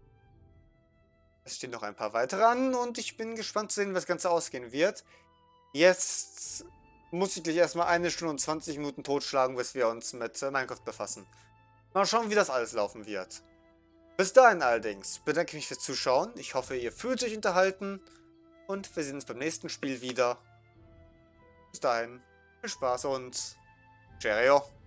S1: Es stehen noch ein paar weitere an und ich bin gespannt zu sehen, wie das Ganze ausgehen wird. Jetzt muss ich gleich erstmal eine Stunde und zwanzig Minuten totschlagen, bis wir uns mit äh, Minecraft befassen. Mal schauen, wie das alles laufen wird. Bis dahin allerdings bedanke ich mich fürs Zuschauen. Ich hoffe, ihr fühlt euch unterhalten. Und wir sehen uns beim nächsten Spiel wieder. Bis dahin, viel Spaß und Cheerio.